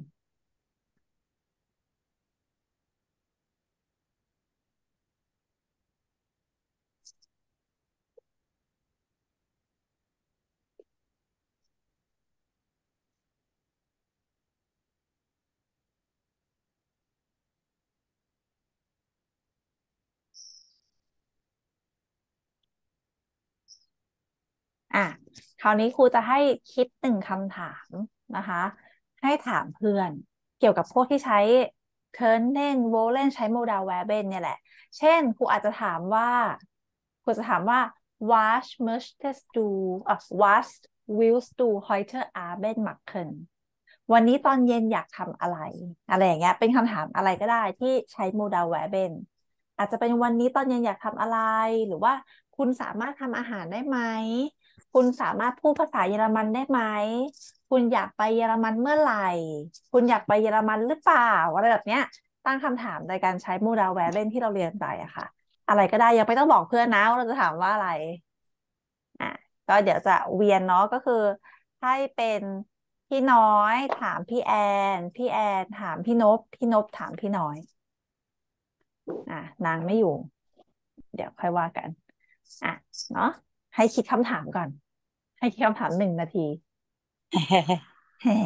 อ่ะคราวนี้ครูจะให้คิดหนึ่งคำถามนะคะ ให้ถามเพื่อน เกี่ยวกับพวกที่ใช้ können wollen ใช้ modal verben เนี่ยแหละ เช่นครูอาจจะถามว่าครูจะถามว่า was möchtest du อ่ะ was willst du heute Abend machen วันนี้ตอนเย็นอยากทำอะไร อะไรอย่างเงี้ยเป็นคำถามอะไรก็ได้ที่ใช้ modal verben อาจจะเป็นวันนี้ตอนเย็นอยากทำอะไร หรือว่าคุณสามารถทำอาหารได้ไหม คุณสามารถพูดภาษาเยอรมันได้ไหม คุณอยากไปเยอรมันเมื่อไหร่ คุณอยากไปเยอรมันหรือเปล่า อะไรแบบเนี้ย ตั้งคำถามในการใช้ modal verben ที่เราเรียนไปอะค่ะ อะไรก็ได้ยังไม่ต้องบอกเพื่อนนะว่าเราจะถามว่าอะไร อ่ะก็เดี๋ยวจะเวียนเนาะก็คือให้เป็นพี่น้อยถามพี่แอน พี่แอนถามพี่นพพี่นพถามพี่น้อย อ่ะนางไม่อยู่ เดี๋ยวค่อยว่ากัน อ่ะเนาะให้คิดคำถามก่อน ให้คิดคำถามหนึ่งนาทีแฮ่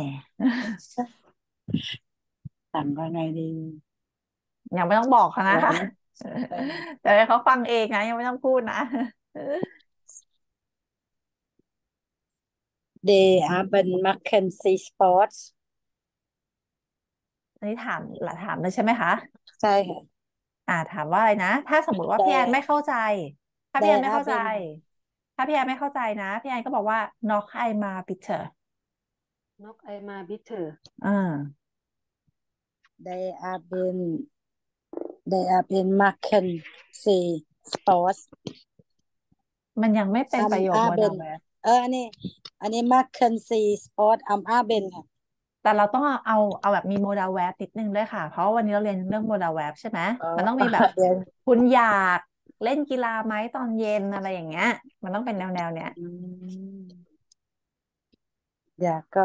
สั่งว่าไงดียังไม่ต้องบอกเขานะคะเออเดี๋ยวให้เขาฟังเองนะยังไม่ต้องพูดนะ they haben machen sie Sports อันนี้ถามละถามเลยใช่ไหมคะใช่ค่ะอ่าถามว่าอะไรนะ ถ้าสมมุติว่าแต่พี่แอนไม่เข้าใจ ถ้าพี่แอนไม่เข้าใจแต่ถ้าพี่แอนไม่เข้าใจนะ พี่แอนก็บอกว่า noch einmal bitte noch einmal bitte อ่า they haben they are in Marken see sports มันยังไม่เป็น am ประโยคโมดา Arben แวร์บเอออันนี้ อันนี้ Marken see sports am Arben ค่ะแต่เราต้องเอาเอาเอาแบบมีโมดาแวร์บนิดนึงด้วยค่ะ เพราะว่าวันนี้เราเรียนเรื่องโมดาแวร์บใช่ไหมอ๋อมันต้องมีแบบเดี๋ยวคุณอยากเล่นกีฬาไหมตอนเย็นอะไรอย่างเงี้ย มันต้องเป็นแนวแนวเนี้ยอืมอยากก็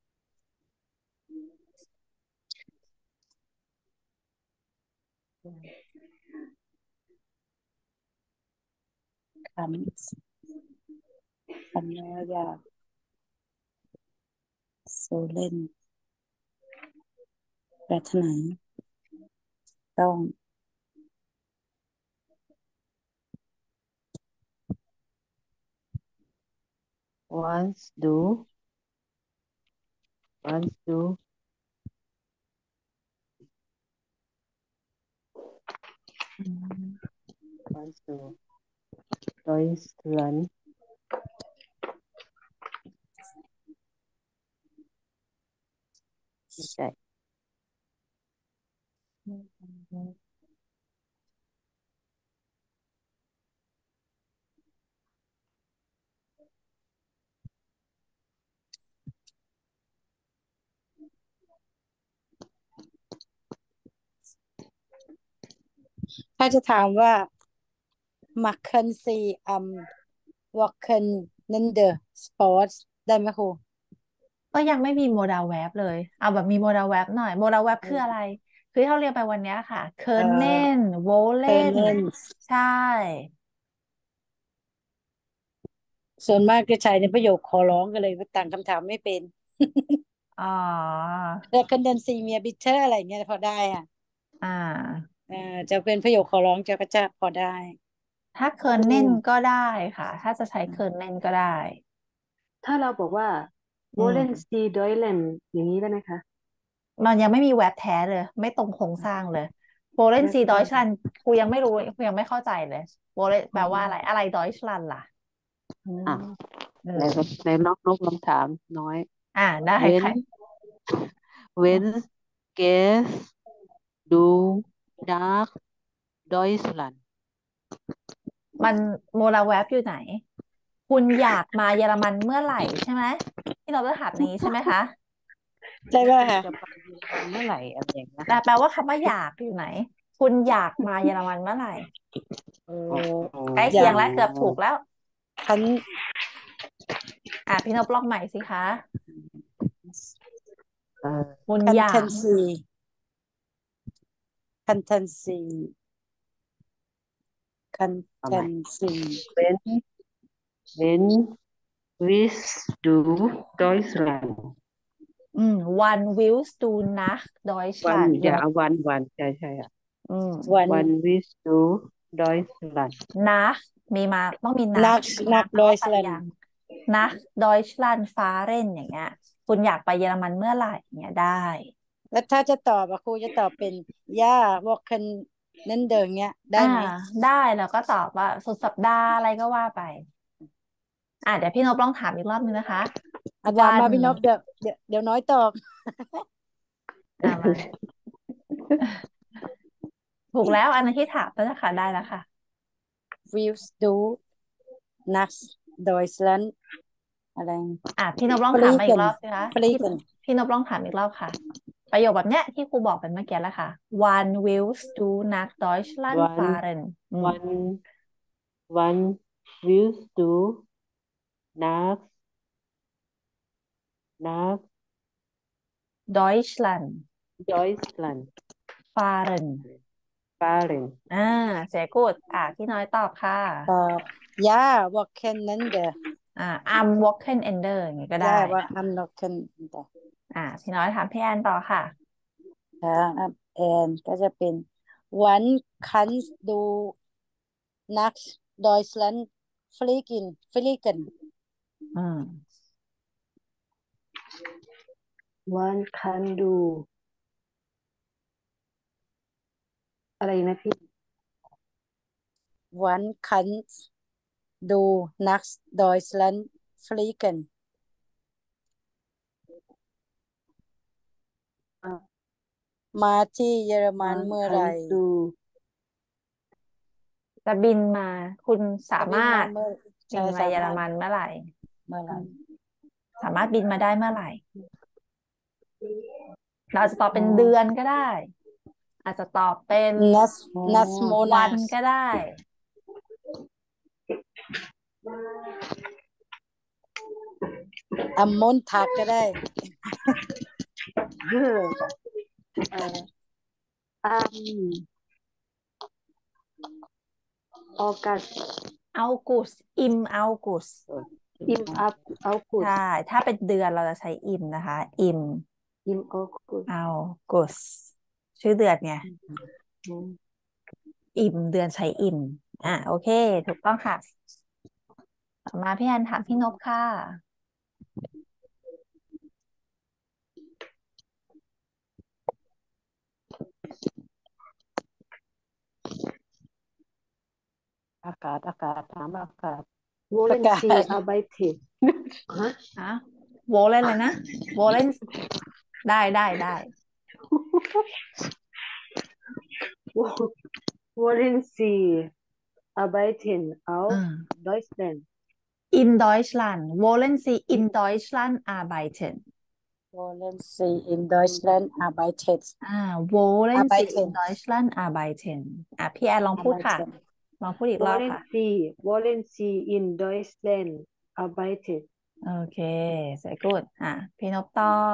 คำคำแล้วอยากสู้เล่นปรารถนาต้อง wants do wants do wants to Deutschland ไม่ใช่ถ้าจะถามว่า Machen Sie am Wochenende Sport ได้ไหมครูก็ยังไม่มีโมดาแวร์บเลย เอาแบบมีโมดาแวร์บหน่อย โมดาแวร์บคืออะไร คือที่เราเรียนไปวันเนี้ยค่ะ เคิเอ่ร์อเน่นโวเล่น Können ใช่ส่วนมากจะใช้ในประโยคขอร้องกันเลยว่าตั้งคำถามไม่เป็นอ๋อแต่ Können Sie mir bitte อะไรเงี้ยพอได้อ่ะอ่าเอ่อจะเป็นประโยคขอร้องจะก็จะพอได้ถ้าเคิร์ครูเน่นก็ได้ค่ะ ถ้าจะใช้เคิร์ เน่นก็ได้ถ้าเราบอกว่าอืม wollen Sie Deutschland อย่างนี้ได้ไหมคะมันยังไม่มีแว็บแท้เลย ไม่ตรงโครงสร้างเลยโบเลนแว็บซีดแท้อยช์ลันครูยังไม่รู้ครูยังไม่เข้าใจเลยโบเลนอ๋แปอลว่าอะไร อะไรดอยช์ลันล่ะอือ่ะมเอในอในนกนกลองถามน้อยอ่าได้ when ค่ะ when gehst du nach Deutschland มันโมลาแว็บอยู่ไหน คุณอยากมาเยอรมันเมื่อไหร่ใช่ไหมที่เราจะถามอย่างนี้ใช่ไหมคะได้ไหมคุณคะจะไปเยอรมันเมื่อไหร่อะไรอย่างเงี้ยแต่แปลว่าคำว่าอยากอยู่ไหน คุณอยากมาเยอรมันเมื่อไหร่โอ้อ๋อใกล้อเคียยาง กแล้วเกือบถูกแล้วคันอ่ะพี่นพลองใหม่สิคะเออคุณคันอยาทักนซีคันทันซีคันเอาทัใหม่นซี when when willst du Deutschland อืม one wills du nach วัน Deutschland อย่าเอาวันวันใช่ใช่อ่ะอืมวันวัน willst du Deutschland nach มีมาต้องมีนั nach กนักแปลดอว่ายชไปแลนยัง nach Deutschland fahren อย่างเงี้ย คุณอยากไปเยอรมันเมื่อไหร่อย่างเงี้ยได้แล้วถ้าจะตอบอะครูจะตอบเป็นย่าวอกคันนั่นเดิมเงี้ยได้อ่าไหมได้แล้วก็ตอบว่าสุดสัปดาห์อะไรก็ว่าไป อ่าเดี๋ยวพี่นพลองถามอีกรอบนึงนะคะอาจารย์วัมาน พี่นพเดี๋ยวเดี๋ยวเดี๋ยวน้อยตอบอ่ามา ถูกแล้วอันนั้นที่ถามแล้วนะคะได้แล้วค่ะ willst du nach Deutschland อะไรอ่ะพี่นพลองถามมาอีกรอบสิคะพี่ fliegen พี่นพลองถามอีกรอบค่ะ ประโยคแบบเนี้ยที่ครูบอกเป็นเมื่อกี้แล้วค่ะ Wann willst du nach Deutschland วัน fahren อืมวันวัน willst du nach nach Deutschland Deutschland fahren fahren อ่าเสียกูดอ่ะพี่น้อยตอบค่ะตอบย่าวอกคันนั่นเด้ออ่า am Wochenende อย่างงี้ก็ย่าได้ว่า am not คันเด้ออ่าพี่น้อยถามพี่แอนต่อค่ะครับแอนก็จะเป็น Wann kannst du nach Deutschland fliegen fliegen อืมวันคันดู อะไรนะพี่ Wann kannst du nach Deutschland fliegen อ่ามาที่เยอรมัวัน นเมื่อคัไหนร่ดูจะบินมา คุณสาจะบินมารมาถเมื่อบิใช่นมาสาเยอรมารถมันเมื่อไหร่เมื่อไหร่สามารถบินมาได้เมื่อไหร่ เราอาจจะตอบอ๋เป็อนเดือนก็ได้ อาจจะตอบเป็นนัสอ๋อนัสโมวันานก็ได้อัมมอนทักก็ได้เออเอ่ออัมออกัสเอากุส อิมเอากุสอิมอัพเอากุสใช่ ถ้าเป็นเดือนเราจะใช้อิมนะคะ อิมอิมเอากุสเอากุส ชื่อเดือนไงอืมอิม เดือนใช้อิม อ่ะ โอเค ถูกต้องค่ะ ต่อมาพี่แอนถามพี่นพค่ะอากาศอากาศถามอากาศประกาศ Wollen Sie arbeiten ฮะอ่ะโวเล่นเลยนะ โวเล่น ได้ได้ได้ Wollen Sie arbeiten อ่า auf Deutschland in Deutschland wollen Sie in Deutschland arbeiten Wollen Sie in Deutschland arbeiten อ่า wollen Sie in arbeiten Deutschland arbeiten อ่ะพี่แอนลองพูดค่ะ arbeiten ลองพูดอีกรอบ Wollen ค่ะ Sie Wollen Sie in Deutschland arbeiten โอเค very good อ่ะพี่นพตอบ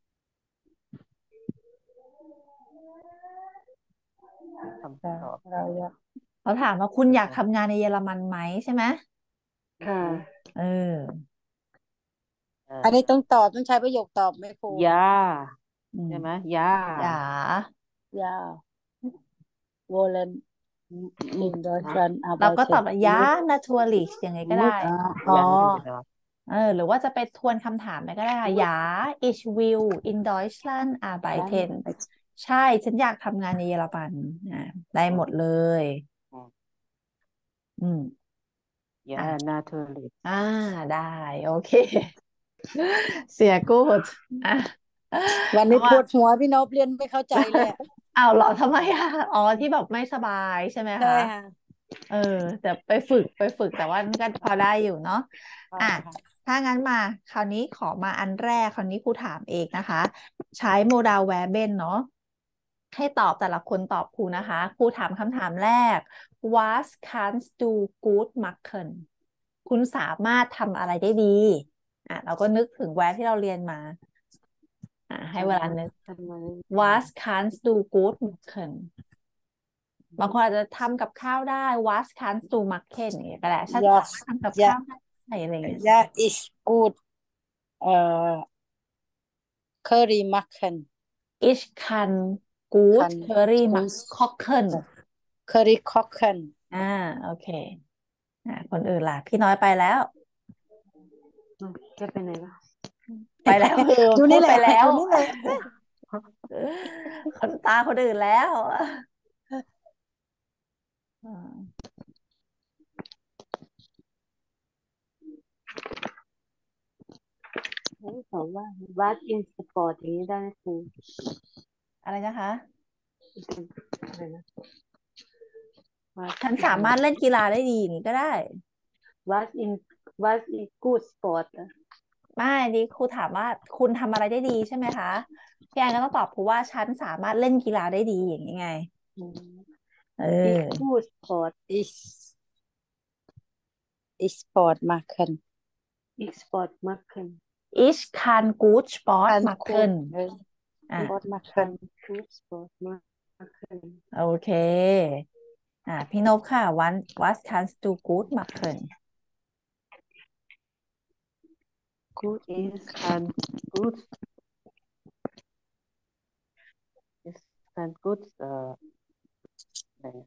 คำเราตอบเราอยากเขาถามว่าคุณอยากทำงานในเยอรมันไหมใช่ไหมค่ะเออเอ่อันนี้อต้องตอบต้องใช้ประโยคตอบไหมครูยาอืมใช่ไหมยาอย่ายา Wollen อืม in Deutschland เราก็ตอบ arbeiten ว่า ja natürlich ยังไงก็มุได้กอ๋ออ๋อยังไม่ได้เออ หรือว่าจะไปทวนคำถามไปก็ได้ค่ะ ja ich will in Deutschland arbeiten ใช่ ฉันอยากทำงานในเยอรมันอ่าได้หมดเลยอืมอืมยาอ่ะ naturally อ่า ได้ โอเค เสียกูดอ่ะวันเพนี้ราะว่าปวดหัวพี่นพเรียนไม่เข้าใจเลยอะอ้าวเหรอทำไมอ่ะอ๋อ ที่แบบไม่สบายใช่ไหมใช่คะค่ะเออเดี๋ยวไปฝึกไปฝึกแต่ว่ามันก็พอได้อยู่เนาะค่ะอ่ะค่ะถ้างั้นมาคราวนี้ขอมาอันแรกคราวนี้ครูถามเองนะคะ ใช้โมดาลแวร์เบนเนาะให้ตอบแต่ละคนตอบครูนะคะครูถามคำถามแรก Was kannst du gut machen คุณสามารถทำอะไรได้ดีอ่ะเราก็นึกถึงแวร์ที่เราเรียนมาอ่ะให้เวลานึกทำไม Was kannst du gut machen บางคนอาจจะทำกับข้าวได้ Was kannst du machen อย่างเงี้ยก็ได้ฉันยาสามารถทำกับยาข้าวได้อะไรอย่างเงี้ยยา is good เอ่อ curry machen Ich kann gut kann Curry gut ma- kochen curry kochen อ่าโอเคอ่าคนอื่นล่ะ พี่น้อยไปแล้วอืมแกไปไหนล่ะไปแล้วคืออยู่พูนี่ดแหไปละแล้อวยู่นี่แหละคนตาคนอื่นแล้วอ่าเฮ้ยสอนว่า What in sport อย่างนี้ได้ไหมครูอะไรนะคะอะไรนะ What ฉัน in สามารถเล่นกีฬาได้ดีอย่างนี้ก็ได้ What in What is good sport อะไม่อันนี้ครูถามว่าคุณทำอะไรได้ดีใช่ไหมคะพี่แอนก็ต้องตอบครูว่าฉันสามารถเล่นกีฬาได้ดีอย่างนี้ไงอืมเอ is อ good sport is is sport machen is sport machen Ich kann gut Sport kann machen gut เอออ่ะ sport machen kann good sport machen โอเคอ่ะพี่นพค่ะ วัน was kannst du gut machen good is can good is can good เอ่ออะไรนะ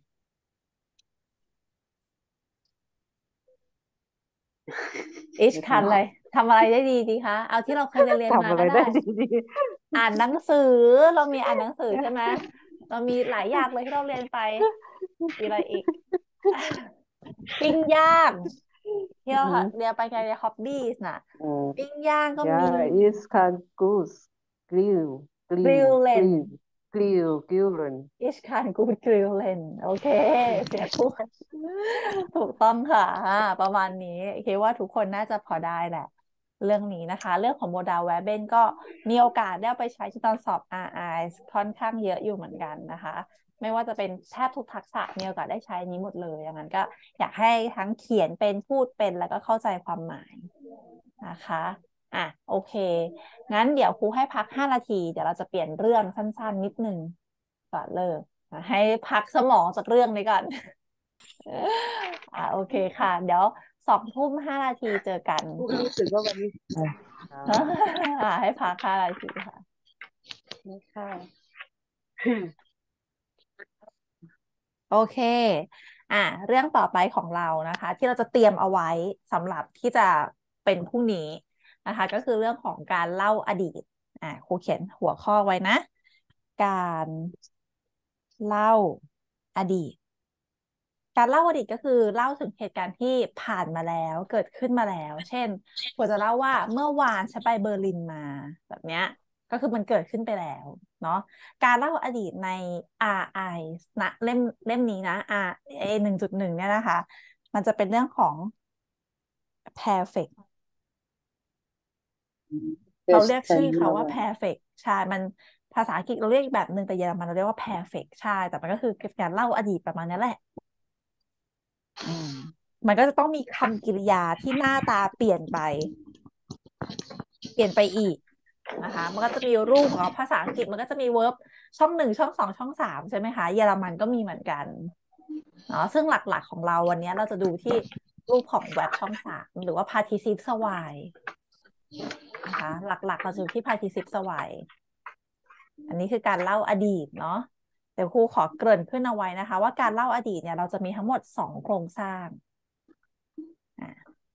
Ich นึก kann ไม่อะไรออกทำอะไรได้ดีดีคะเอาที่เราเคยเรียนเรียนมาทำอะไรก็ได้ได้ดีอ่านหนังสือเรามีอ่านหนังสือใช่ไหมเรามีหลายอย่างเลยที่เราเรียนไปมีอะไรอีก ปิ้งย่างที่ๆอืเราอหือเรียนไปใน hobbies น่ะอืมปิ้งย่างก็มี yeah is can good grill grill กริลเลน grill Grill, grillen. Ich kann gut grillen โอเค เสียพูด ถูกต้องค่ะอ่าประมาณนี้คิดว่าทุกคนน่าจะพอได้แหละ เรื่องนี้นะคะ เรื่องของโมดาลแวร์เบนก็มีโอกาสได้เอาไปใช้ที่ตอนสอบ อาร์ ไอ ค่อนข้างเยอะอยู่เหมือนกันนะคะ ไม่ว่าจะเป็นแทบทุกทักษะมีโอกาสได้ใช้นี้หมดเลยอย่างนั้นก็อยากให้ทั้งเขียนเป็นพูดเป็นแล้วก็เข้าใจความหมายนะคะอ่ะโอเค งั้นเดี๋ยวครูให้พักห้านาที เดี๋ยวเราจะเปลี่ยนเรื่องสั้นๆนิดนึงก่อนเลิกอ่ะให้พักสมองจากเรื่องนี้ก่อน อ่าโอเคค่ะ เดี๋ยวสองทุ่มห้านาทีเจอกันกูรู้สึกว่าวันนี้อ่าให้พักห้านาทีค่ะไม่ค่ะโอเค อ่ะเรื่องต่อไปของเรานะคะ ที่เราจะเตรียมเอาไว้สำหรับที่จะเป็นพรุ่งนี้นะคะ ก็คือเรื่องของการเล่าอดีตอ่ะครูเขียนหัวข้อไว้นะ การเล่าอดีต การเล่าอดีตก็คือเล่าถึงเหตุการณ์ที่ผ่านมาแล้วเกิดขึ้นมาแล้ว เช่นควรจะเล่าว่าเมื่อวานฉันไปเบอร์ลินมาแบบเนี้ยก็คือมันเกิดขึ้นไปแล้วเนาะการเล่าอดีตใน อาร์ ไอ นะเล่มเล่มนี้นะ R เอหนึ่งจุดหนึ่งเนี่ยนะคะ มันจะเป็นเรื่องของ perfect เราเรียกชื่อเขาว่า perfect ใช่ มันภาษาอังกฤษเราเรียกอีกแบบหนึ่งแต่เยอรมันเราเรียกว่า perfect ใช่ แต่มันก็คือการเล่าอดีตประมาณนี้แหละ อืมมันก็จะต้องมีคำกริยาที่หน้าตาเปลี่ยนไป เปลี่ยนไปอีกนะคะ มันก็จะมีรูปของเราภาษาอังกฤษมันก็จะมีเวิร์บช่องหนึ่งช่องสองช่องสามใช่ไหมคะ เยอรมันก็มีเหมือนกันเนาะซึ่งหลักๆของเราวันนี้เราจะดูที่รูปของเว็บช่องสามหรือว่า participe สวายนะคะ หลักๆเราจะดูที่ participe สวายอันนี้คือการเล่าอดีตเนาะเดี๋ยวครูขอเกริ่นขึ้นเอาไว้นะคะ ว่าการเล่าอดีตเนี่ยเราจะมีทั้งหมดสองโครงสร้างอ่ะ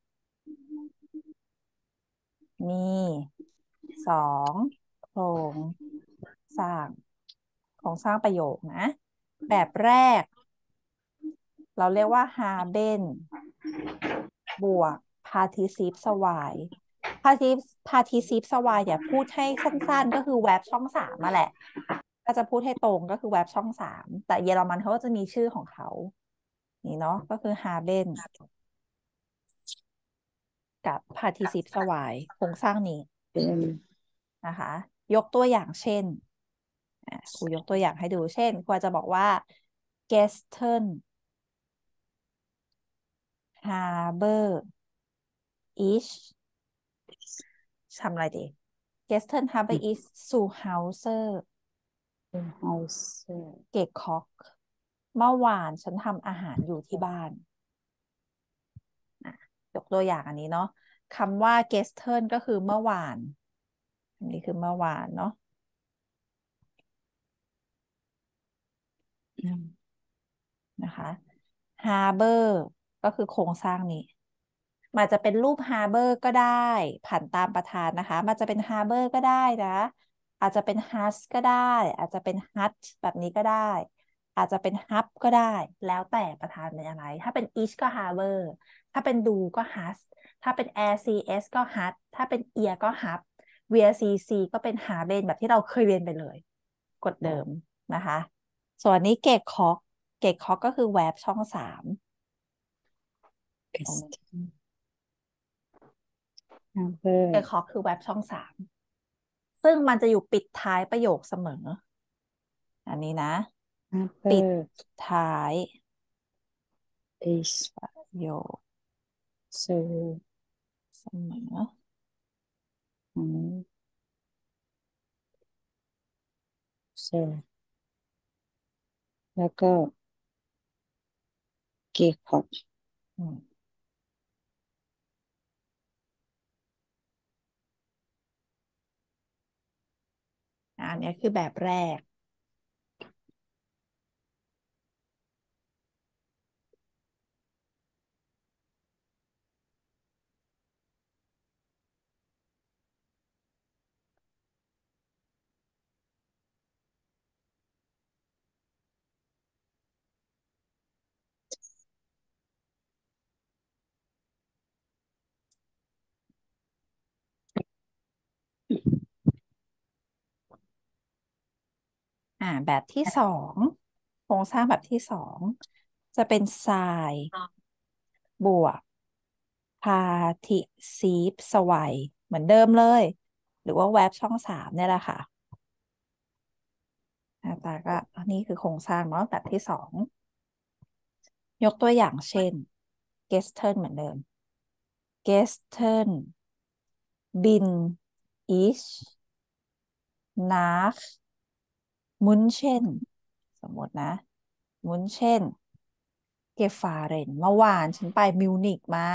มีสองโครงสร้างโครงสร้างประโยคนะ แบบแรก เราเรียกว่า haben บวก participe สวาย participe participe สวายอย่าพูดให้สั้นๆ ก็คือ verb ช่องสามมาแหละ ก็จะพูดให้ตรงก็คือ verb ช่องสามแต่เยอรมันเขาก็จะมีชื่อของเขา นี่เนาะก็คือ haben กับ participe สวายโครงสร้างนี้นะคะ ยกตัวอย่างเช่นอ่ะครูยกตัวอย่างให้ดูเช่นครูจะบอกว่า gestern Harbor ist ทำอะไรดี gestern Harbor ist zu Hause เฮาส์เกกคอกเมื่อวานฉันทำอาหารอยู่ที่บ้านอ่ะยกตัวอย่างอันนี้เนาะคำว่า gestern ก็คือเมื่อวานอันนี้คือเมื่อวานเนาะนะคะ Harbor ก็คือโครงสร้างนี้ มันจะเป็นรูปฮาร์เบอร์ก็ได้ผันตามประธานนะคะ มันจะเป็นฮาร์เบอร์ก็ได้นะ อาจจะเป็นฮัสก็ได้ อาจจะเป็นฮัตแบบนี้ก็ได้ อาจจะเป็นฮับก็ได้ แล้วแต่ประธานเป็นอะไร ถ้าเป็นอิชก็ฮาร์เบอร์ ถ้าเป็นดูก็ฮัส ถ้าเป็นแอร์ซีเอสก็ฮัตถ้าเป็นเอียก็ฮับเวียซีซีก็เป็นฮาเบนแบบที่เราเคยเรียนไปเลย กดเดิมนะคะ ส่วนนี้เกกคอกเกกคอกก็คือแวบช่องสามฮาร์เบอร์เกกคอกคือแวบช่องสาม ซึ่งมันจะอยู่ปิดท้ายประโยคเสมอ อันนี้นะฮาร์เบปิอดร์ท้ายอิสประโยคซูเสมออืมเซแล้วก็เกคอกอืมอันนี้คือแบบแรกอ่าแบบที่สองโครงสร้างแบบที่สองจะเป็น sign บวก participe สวัยเหมือนเดิมเลย หรือว่า verb ช่องสามเนี่ยแหละค่ะหน้าตาก็อันนี้คือโครงสร้างเนาะแบบที่สองยกตัวอย่างเช่น gestern เหมือนเดิม gestern bin ich nach München สมมตินะ München gefahren เมื่อวานฉันไปมิวนิกมา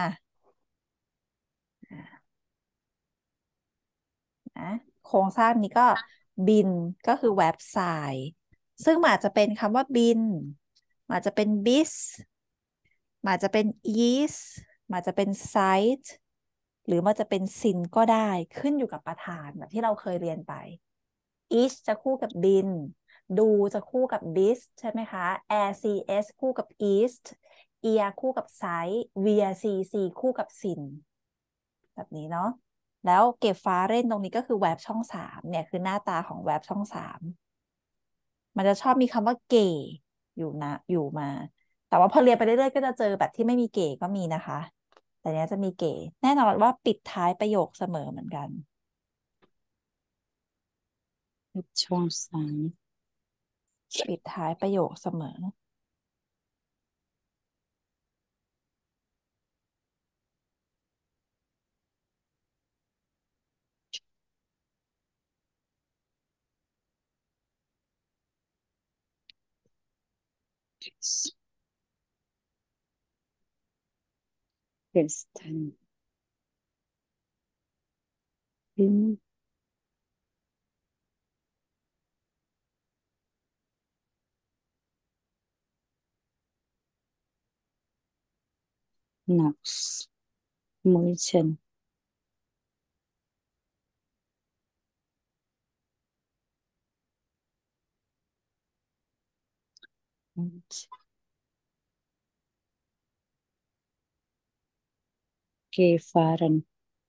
นะโครงสร้างนี้ก็บินก็คือ verb sign ซึ่งมันอาจจะเป็นคำว่าบินมันอาจจะเป็น bis มันอาจจะเป็น is มันอาจจะเป็น site หรือมันจะเป็น sin ก็ได้ขึ้นอยู่กับประธานแบบที่เราเคยเรียนไป is จะคู่กับบิน do จะคู่กับ bis ใช่ไหมคะ air cs คู่กับ east ear คู่กับ site wear cc คู่กับ sin แบบนี้เนาะแล้วเก็บฟ้าเล่นตรงนี้ก็คือแวบช่องสามเนี่ยคือหน้าตาของแวบช่องสามมันจะชอบมีคำว่าเก๋อยู่นะอยู่มา แต่ว่าพอเรียนไปเรื่อยๆก็จะเจอแบบที่ไม่มีเก๋ก็มีนะคะ แต่เนี้ยจะมีเก๋แน่นอนว่าปิดท้ายประโยคเสมอเหมือนกันช่องสามปิดท้ายประโยคเสมอ Gestern bin nach München und gefahren.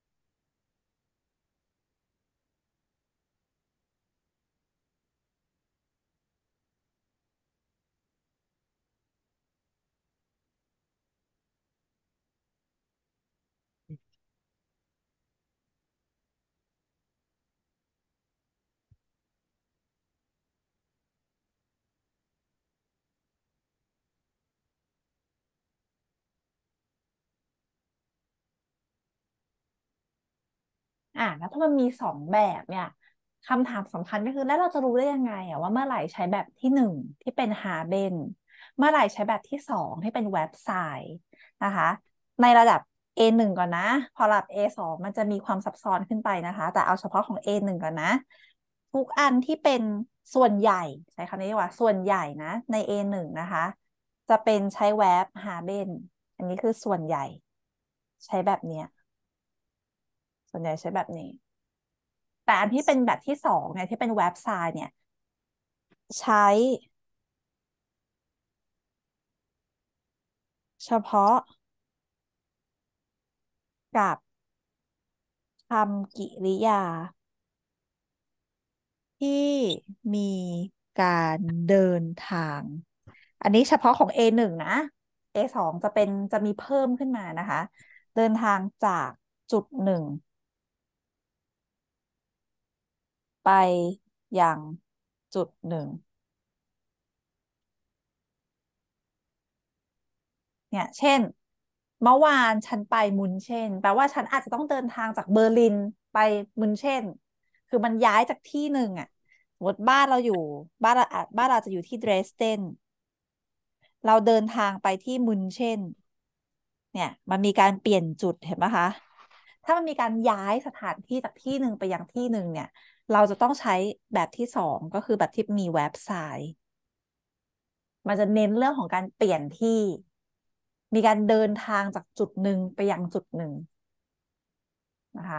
อ่ะแล้วถ้ามันมีสองแบบเนี่ยคำถามสำคัญก็คือแล้วเราจะรู้ได้ยังไงอะว่าเมื่อไหร่ใช้แบบที่หนึ่งที่เป็นฮาเบนเมื่อไหร่ใช้แบบที่สองที่เป็นเว็บไซต์นะคะในระดับ เอ หนึ่ง ก่อนนะพอระดับ เอ สอง มันจะมีความซับซ้อนขึ้นไปนะคะแต่เอาเฉพาะของ เอ หนึ่ง ก่อนนะทุกอันที่เป็นส่วนใหญ่ใช้คำนี้ดีกว่าส่วนใหญ่นะใน เอ หนึ่ง นะคะจะเป็นใช้แว็บฮาเบนอันนี้คือส่วนใหญ่ใช้แบบเนี้ยส่วนใหญ่ใช้แบบนี้ แต่อันที่เป็นแบบที่สองเนี่ยที่เป็นเว็บไซต์เนี่ยใช้เฉพาะกับคำกริยาที่มีการเดินทาง อันนี้เฉพาะของ เอ หนึ่ง นะ เอ สอง จะเป็นจะมีเพิ่มขึ้นมานะคะ เดินทางจากจุดหนึ่งไปยังจุดหนึ่ง เนี่ยเช่นเมื่อวานฉันไปมุนเช่นแปลว่าฉันอาจจะต้องเดินทางจากเบอร์ลินไปมุนเช่นคือมันย้ายจากที่หนึ่งอ่ะสมมติบ้านเราอยู่บ้านเราอาจบ้านเราจะอยู่ที่เดรสเดนเราเดินทางไปที่มุนเช่นเนี่ยมันมีการเปลี่ยนจุดเห็นไหมคะถ้ามันมีการย้ายสถานที่จากที่หนึ่งไปยังที่หนึ่งเนี่ยเราจะต้องใช้แบบที่สองก็คือแบบที่มีเว็บไซต์มันจะเน้นเรื่องของการเปลี่ยนที่ มีการเดินทางจากจุดหนึ่งไปยังจุดหนึ่งนะคะ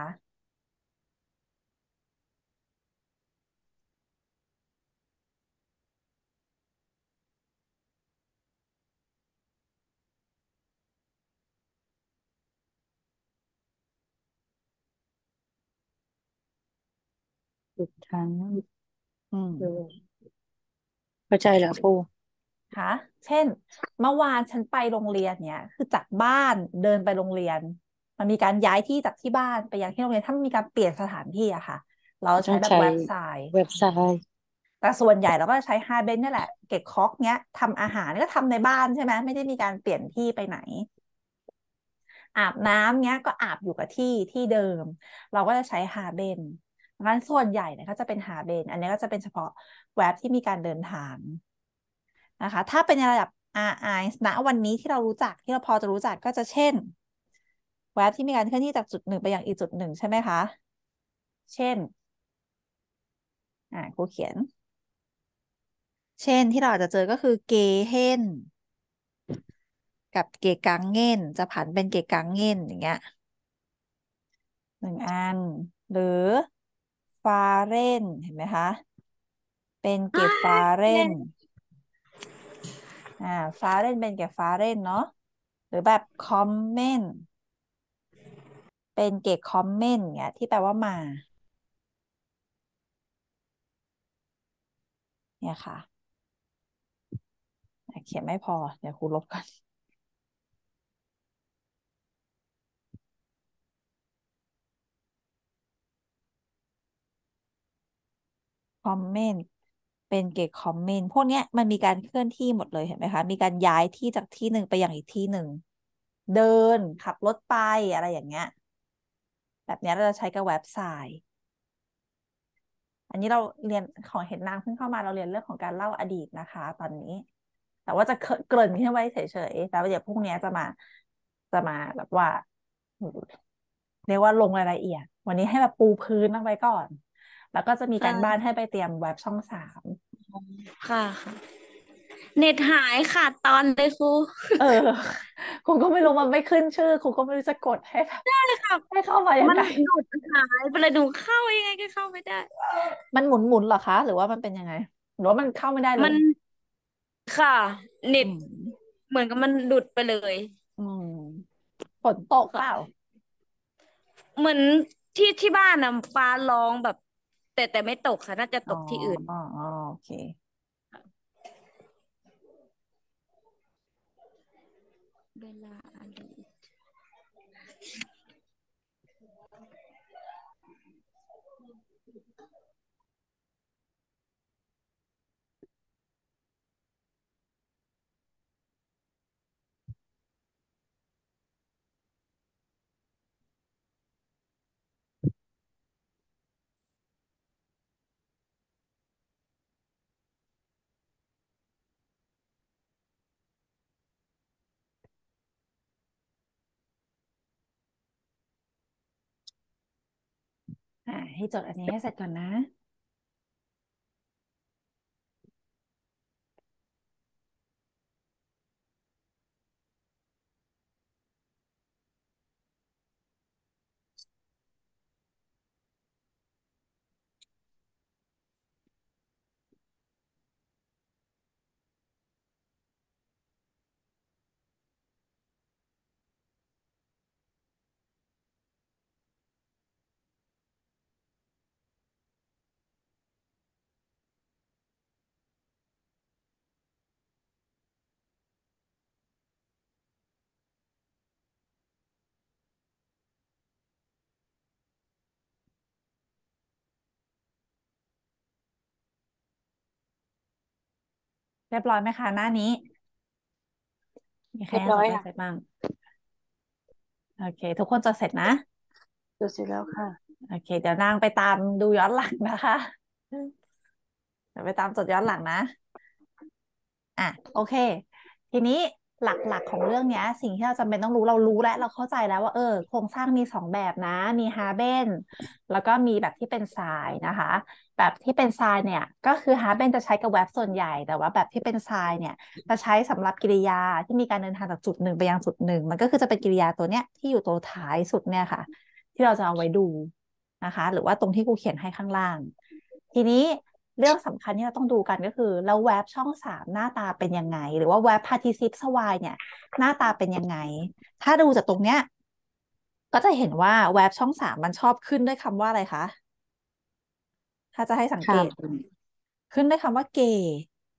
สุดท้ายอืมคือเข้าใจแล้วครูคะเช่น เมื่อวานฉันไปโรงเรียนเนี่ยคือจากบ้านเดินไปโรงเรียน มันมีการย้ายที่จากที่บ้านไปยังที่โรงเรียนถ้ามันมีการเปลี่ยนสถานที่อะค่ะ เราต้ใช้องแบบใช้เว็บไซต์เว็บไซต์แต่ส่วนใหญ่เราก็จะใช้ฮาเบนนี่แหละ เก็กคอกเนี้ยทำอาหารก็ทำในบ้านใช่ไหมไม่ได้มีการเปลี่ยนที่ไปไหน อาบน้ำเนี้ยก็อาบอยู่กับที่ที่เดิม เราก็จะใช้ฮาเบนงั้นส่วนใหญ่เนี่ยก็จะเป็นฮาเบนอันนี้ก็จะเป็นเฉพาะเว็บที่มีการเดินทางนะคะถ้าเป็นในระดับ อาร์ ไอ ณวันนี้ที่เรารู้จักที่เราพอจะรู้จักก็จะเช่น เว็บที่มีการเคลื่อนที่จากจุดหนึ่งไปยังอีกจุดหนึ่งใช่ไหมคะ เช่นอ่าครูเขียน เช่นที่เราอาจจะเจอก็คือเกเฮนกับเกกังเง่นจะผันเป็นเกกังเง่นอย่างเงี้ยหนึ่งอัน หรือฟาเรนเห็นไหมคะ เป็นเก็บฟาเรนอ่าฟาเรนเป็นเก็บฟาเรนเนาะหรือแบบคอมเมนเป็นเก็บคอมเมนเงี้ยที่แปลว่ามาเนี่ยค่ะอ่ะเขียนไม่พอเดี๋ยวครูลบก่อน คอมเมนต์เป็นเกตคอมเมนต์พวกเนี้ยมันมีการเคลื่อนที่หมดเลยเห็นไหมคะ มีการย้ายที่จากที่หนึ่งไปยังอีกที่หนึ่ง เดินขับรถไปอะไรอย่างเงี้ย แบบเนี้ยเราจะใช้กับเว็บไซต์ อันนี้เราเรียนของเห็นนางเพิ่งเข้ามาเราเรียนเรื่องของการเล่าอดีตนะคะ ตอนนี้ แต่ว่าจะเกริ่นขึ้นไว้เฉยๆแต่ว่าเดี๋ยวพรุ่งนี้จะมาจะมาแบบว่าเรียกว่าลงรายละเอียด วันนี้ให้แบบปูพื้นลงไปก่อน แล้วก็จะมีการค่ะบ้านให้ไปเตรียมเว็บช่องสามค่ะค่ะ เน็ตหายขาดตอนเลยครูเออครูก็ไม่รู้มันไม่ขึ้นชื่อครูก็ไม่รู้จะกดให้แบบได้ค่ะให้เข้ามายัมังนไงหลุดหายไปเลยหนูเข้ายังไงก็เข้าไม่ได้มันหมุนหมุนเหรอคะ หรือว่ามันเป็นยังไง หรือว่ามันเข้าไม่ได้เลมันยค่ะ เน็อืตมเหมือนกับมันหลุดไปเลยอืมฝนตกเปค่ะล่าเหมือนที่ที่บ้านน่ะฟ้าร้องแบบ แต่แต่ไม่ตกค่ะ น่าจะอ๋ตอกที่อื่นอ๋ออ๋อโอเคเวลาอดีตอ่าให้จดอันนี้ให้เสร็จก่อนนะ เรียบร้อยไหมคะหน้านี้ มีใครเรียบยังร้จอดยไม่ค่ะเสร็จบ้าง โอเค ทุกคนจดเสร็จนะจดเสร็จแล้วค่ะโอเค เดี๋ยวนางไปตามดูย้อนหลังนะคะ เดี๋ยวไปตามจดย้อนหลังนะ อ่ะโอเค ทีนี้หลักๆของเรื่องเนี้ย สิ่งที่เราจำเป็นต้องรู้เรารู้แล้วเราเข้าใจแล้วว่าเออโครงสร้างมีสองแบบนะ มีฮาเบนแล้วก็มีแบบที่เป็นทรายนะคะ แบบที่เป็นทรายเนี่ยก็คือฮาเบนจะใช้กับเว็บส่วนใหญ่ แต่ว่าแบบที่เป็นทรายเนี่ยจะใช้สำหรับกริยาที่มีการเดินทางจากจุดหนึ่งไปยังจุดหนึ่งมันก็คือจะเป็นกริยาตัวเนี้ยที่อยู่ตัวท้ายสุดเนี่ยค่ะ ที่เราจะเอาไว้ดูนะคะ หรือว่าตรงที่ครูเขียนให้ข้างล่าง ทีนี้เรื่องสำคัญที่เราต้องดูกันก็คือแล้วเว็บช่องสามหน้าตาเป็นยังไง หรือว่าเว็บ participle sway เนี่ยหน้าตาเป็นยังไง ถ้าดูจากตรงเนี้ยก็จะเห็นว่าเว็บช่องสามมันชอบขึ้นด้วยคำว่าอะไรคะ ถ้าจะให้สังเกค่ะต ขึ้นด้วยคำว่าเกย์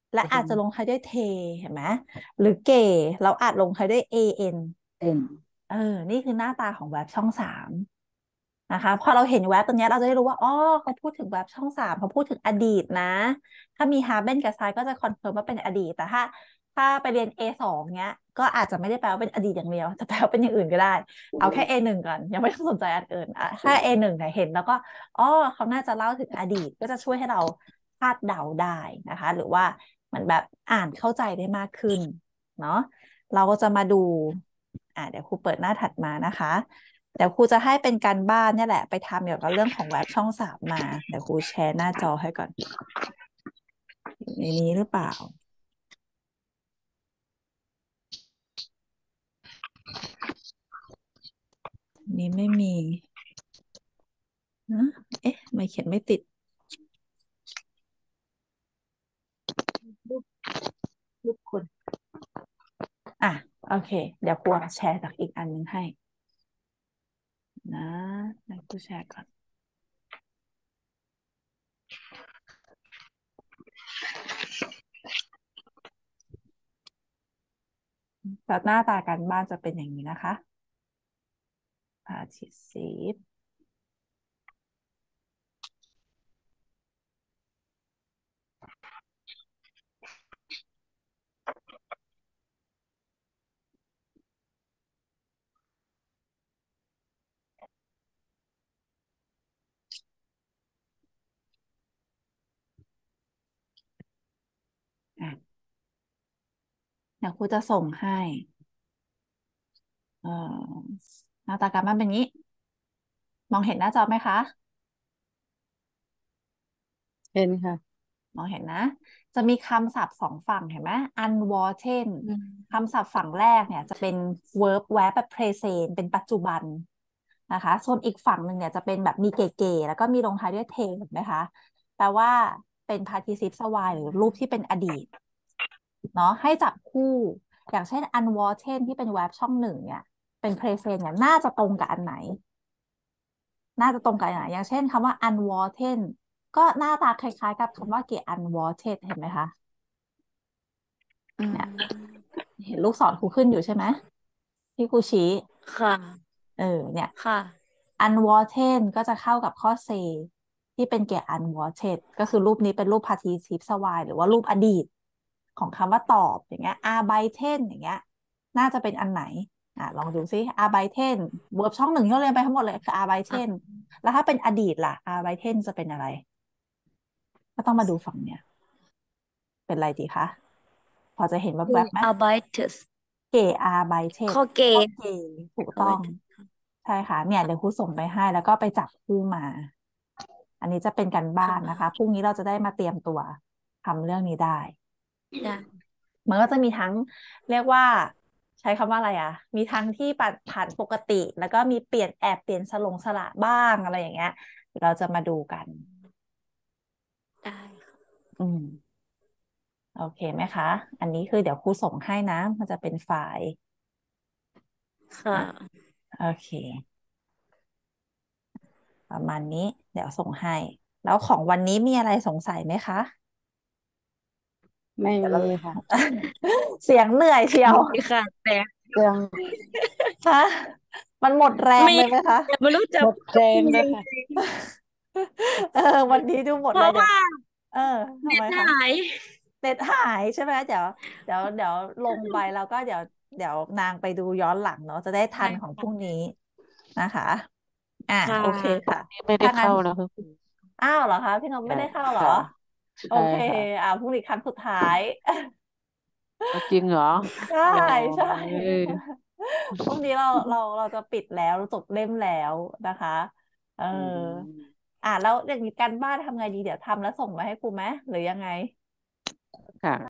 และอาจจะลงท้ายด้วยเทเห็นไหมหรือเก๋เราอาจลงท้ายด้วย an เอ็นเออนี่คือหน้าตาของเว็บช่องสามนะคะพอเราเห็นเว็บตัวเนี้ยเราจะได้รู้ว่าอ๋อเขาพูดถึงเว็บช่องสามเขาพูดถึงอดีตนะ ถ้ามีฮาร์เบนกับไซก็จะคอนเฟิร์มว่าเป็นอดีตแต่ถ้าถ้าไปเรียน เอ สอง เนี้ยก็อาจจะไม่ได้แปลว่าเป็นอดีตอย่างเดียวจะแปลว่าเป็นอย่างอื่นก็ได้ เอาแค่ เอ หนึ่ง ก่อนยังไม่ต้องสนใจอันอื่นอ่ะถ้า เอ หนึ่ง เนี่ยเห็นแล้วก็อ๋อเขาน่าจะเล่าถึงอดีตก็จะช่วยให้เราคาดเดาได้นะคะ หรือว่าเหมือนแบบอ่านเข้าใจได้มากขึ้นเนาะเราก็จะมาดูอ่าเดี๋ยวครูเปิดหน้าถัดมานะคะ เดี๋ยวครูจะให้เป็นการบ้านเนี่ยแหละไปทำเกี่ยวกับเรื่องของเว็บช่องสามมา เดี๋ยวครูแชร์หน้าจอให้ก่อนอยู่ในนี้หรือเปล่า นี้ไม่มีนะเอ๊ะไม่เขียนไม่ติดรูปรูปคนอ่ะโอเค เดี๋ยวครูแชร์จากอีกอันนึงให้นะให้ครูแชร์ก่อนจากหน้าตาการบ้านจะเป็นอย่างนี้นะคะอาทิตย์สีอ่ะเดี๋ยวครูจะส่งให้เอ่อหน้าตาการบ้านเป็นอย่างนี้ มองเห็นหน้าจอไหมคะเห็นค่ะมองเห็นนะ จะมีคำศัพท์สองฝั่งเห็นไหม unwanted อืมคำศัพท์ฝั่งแรกเนี่ยจะเป็น verb แวบแบบ present เป็นปัจจุบันนะคะ ส่วนอีกฝั่งหนึ่งเนี่ยจะเป็นแบบมีเก๋ๆแล้วก็มีลงท้ายด้วย th เห็นไหมคะแปลว่าเป็น participle สวายหรือรูปที่เป็นอดีตเนาะให้จับคู่ อย่างเช่น unwanted ที่เป็น verb ช่องหนึ่งเนี่ยเป็น present เนี่ยน่าจะตรงกับอันไหน น่าจะตรงกันนะอย่างเช่นคำว่า unwanted ก็หน้าตาคล้ายๆกับคำว่า get unwanted เห็นไหมคะอืมเนี่ยเห็นลูกศรครูขึ้นอยู่ใช่ไหมที่ครูชี้ค่ะเออเนี่ยค่ะ unwanted ก็จะเข้ากับข้อ C ที่เป็น get unwanted ก็คือรูปนี้เป็นรูป participle สวายหรือว่ารูปอดีต ของคำว่าตอบอย่างเงี้ย arbeiten อย่างเงี้ยน่าจะเป็นอันไหนอ่ะลองดูซิ arbeiten เวิร์บช่องหนึ่งที่เราเรียนไปทั้งหมดเลยคือ arbeiten แล้วถ้าเป็นอดีตล่ะ arbeiten จะเป็นอะไร ก็ต้องมาดูฝั่งเนี้ยเป็นอะไรดีคะพอจะเห็นแวบๆไหม arbeitet เก arbeitet ข้อเกข้อเกถูกต้อง ใช่ค่ะ เนี่ยเดี๋ยวครูส่งไปให้แล้วก็ไปจับคู่มา อันนี้จะเป็นการบ้านนะคะพรุ่งนี้เราจะได้มาเตรียมตัวทำเรื่องนี้ได้ได้มันก็จะมีทั้งเรียกว่าใช้คำว่าอะไรอ่ะ มีทั้งที่ผ่านปกติ แล้วก็มีเปลี่ยนแอบเปลี่ยนสลงสละบ้างอะไรอย่างเงี้ยเราจะมาดูกันได้ค่ะอืมโอเคไหมคะ อันนี้คือเดี๋ยวครูส่งให้นะ มันจะเป็นไฟล์ค่ะโอเค ประมาณนี้ เดี๋ยวส่งให้ แล้วของวันนี้มีอะไรสงสัยไหมคะไม่เดี๋ยวเรามีค่ะเสียงเหนื่อยเชียวมีค่ะ แต่เครื่องฮะมันหมดแรงมีเลยไหมคะแต่ไม่รู้จะหมดแรงเลยยังค่ะไงเออ วันนี้ดูหมดเพเลยราะเดี๋ยวว่าเออทำเน็ตไมคะหายเน็ตหายใช่ไหมเดี๋ยวเดี๋ยวเดี๋ยวลงไปแล้วก็เดี๋ยวเดี๋ยวนางไปดูย้อนหลังเนาะจะได้ทันของพรุ่งนี้นะคะ อ่ะค่ะโอเคค่ะไม่ได้ถ้างั้นเข้านะคุณครูอ้าวเหรอคะพี่นพไม่ได้เข้าเหรอค่ะโอใช่เคค่ะอ่าพรุ่งนี้ครั้งสุดท้ายเอาจริงเหรอใช่โอ้ใช่ยพรุ่งนี้เราเราเราจะปิดแล้วจบเล่มแล้วนะคะ เอออืมอ่ะแล้วอย่างนี้การบ้านทำไงดีเดี๋ยวทำแล้วส่งมาให้ครูไหมหรือยังไงค่ะ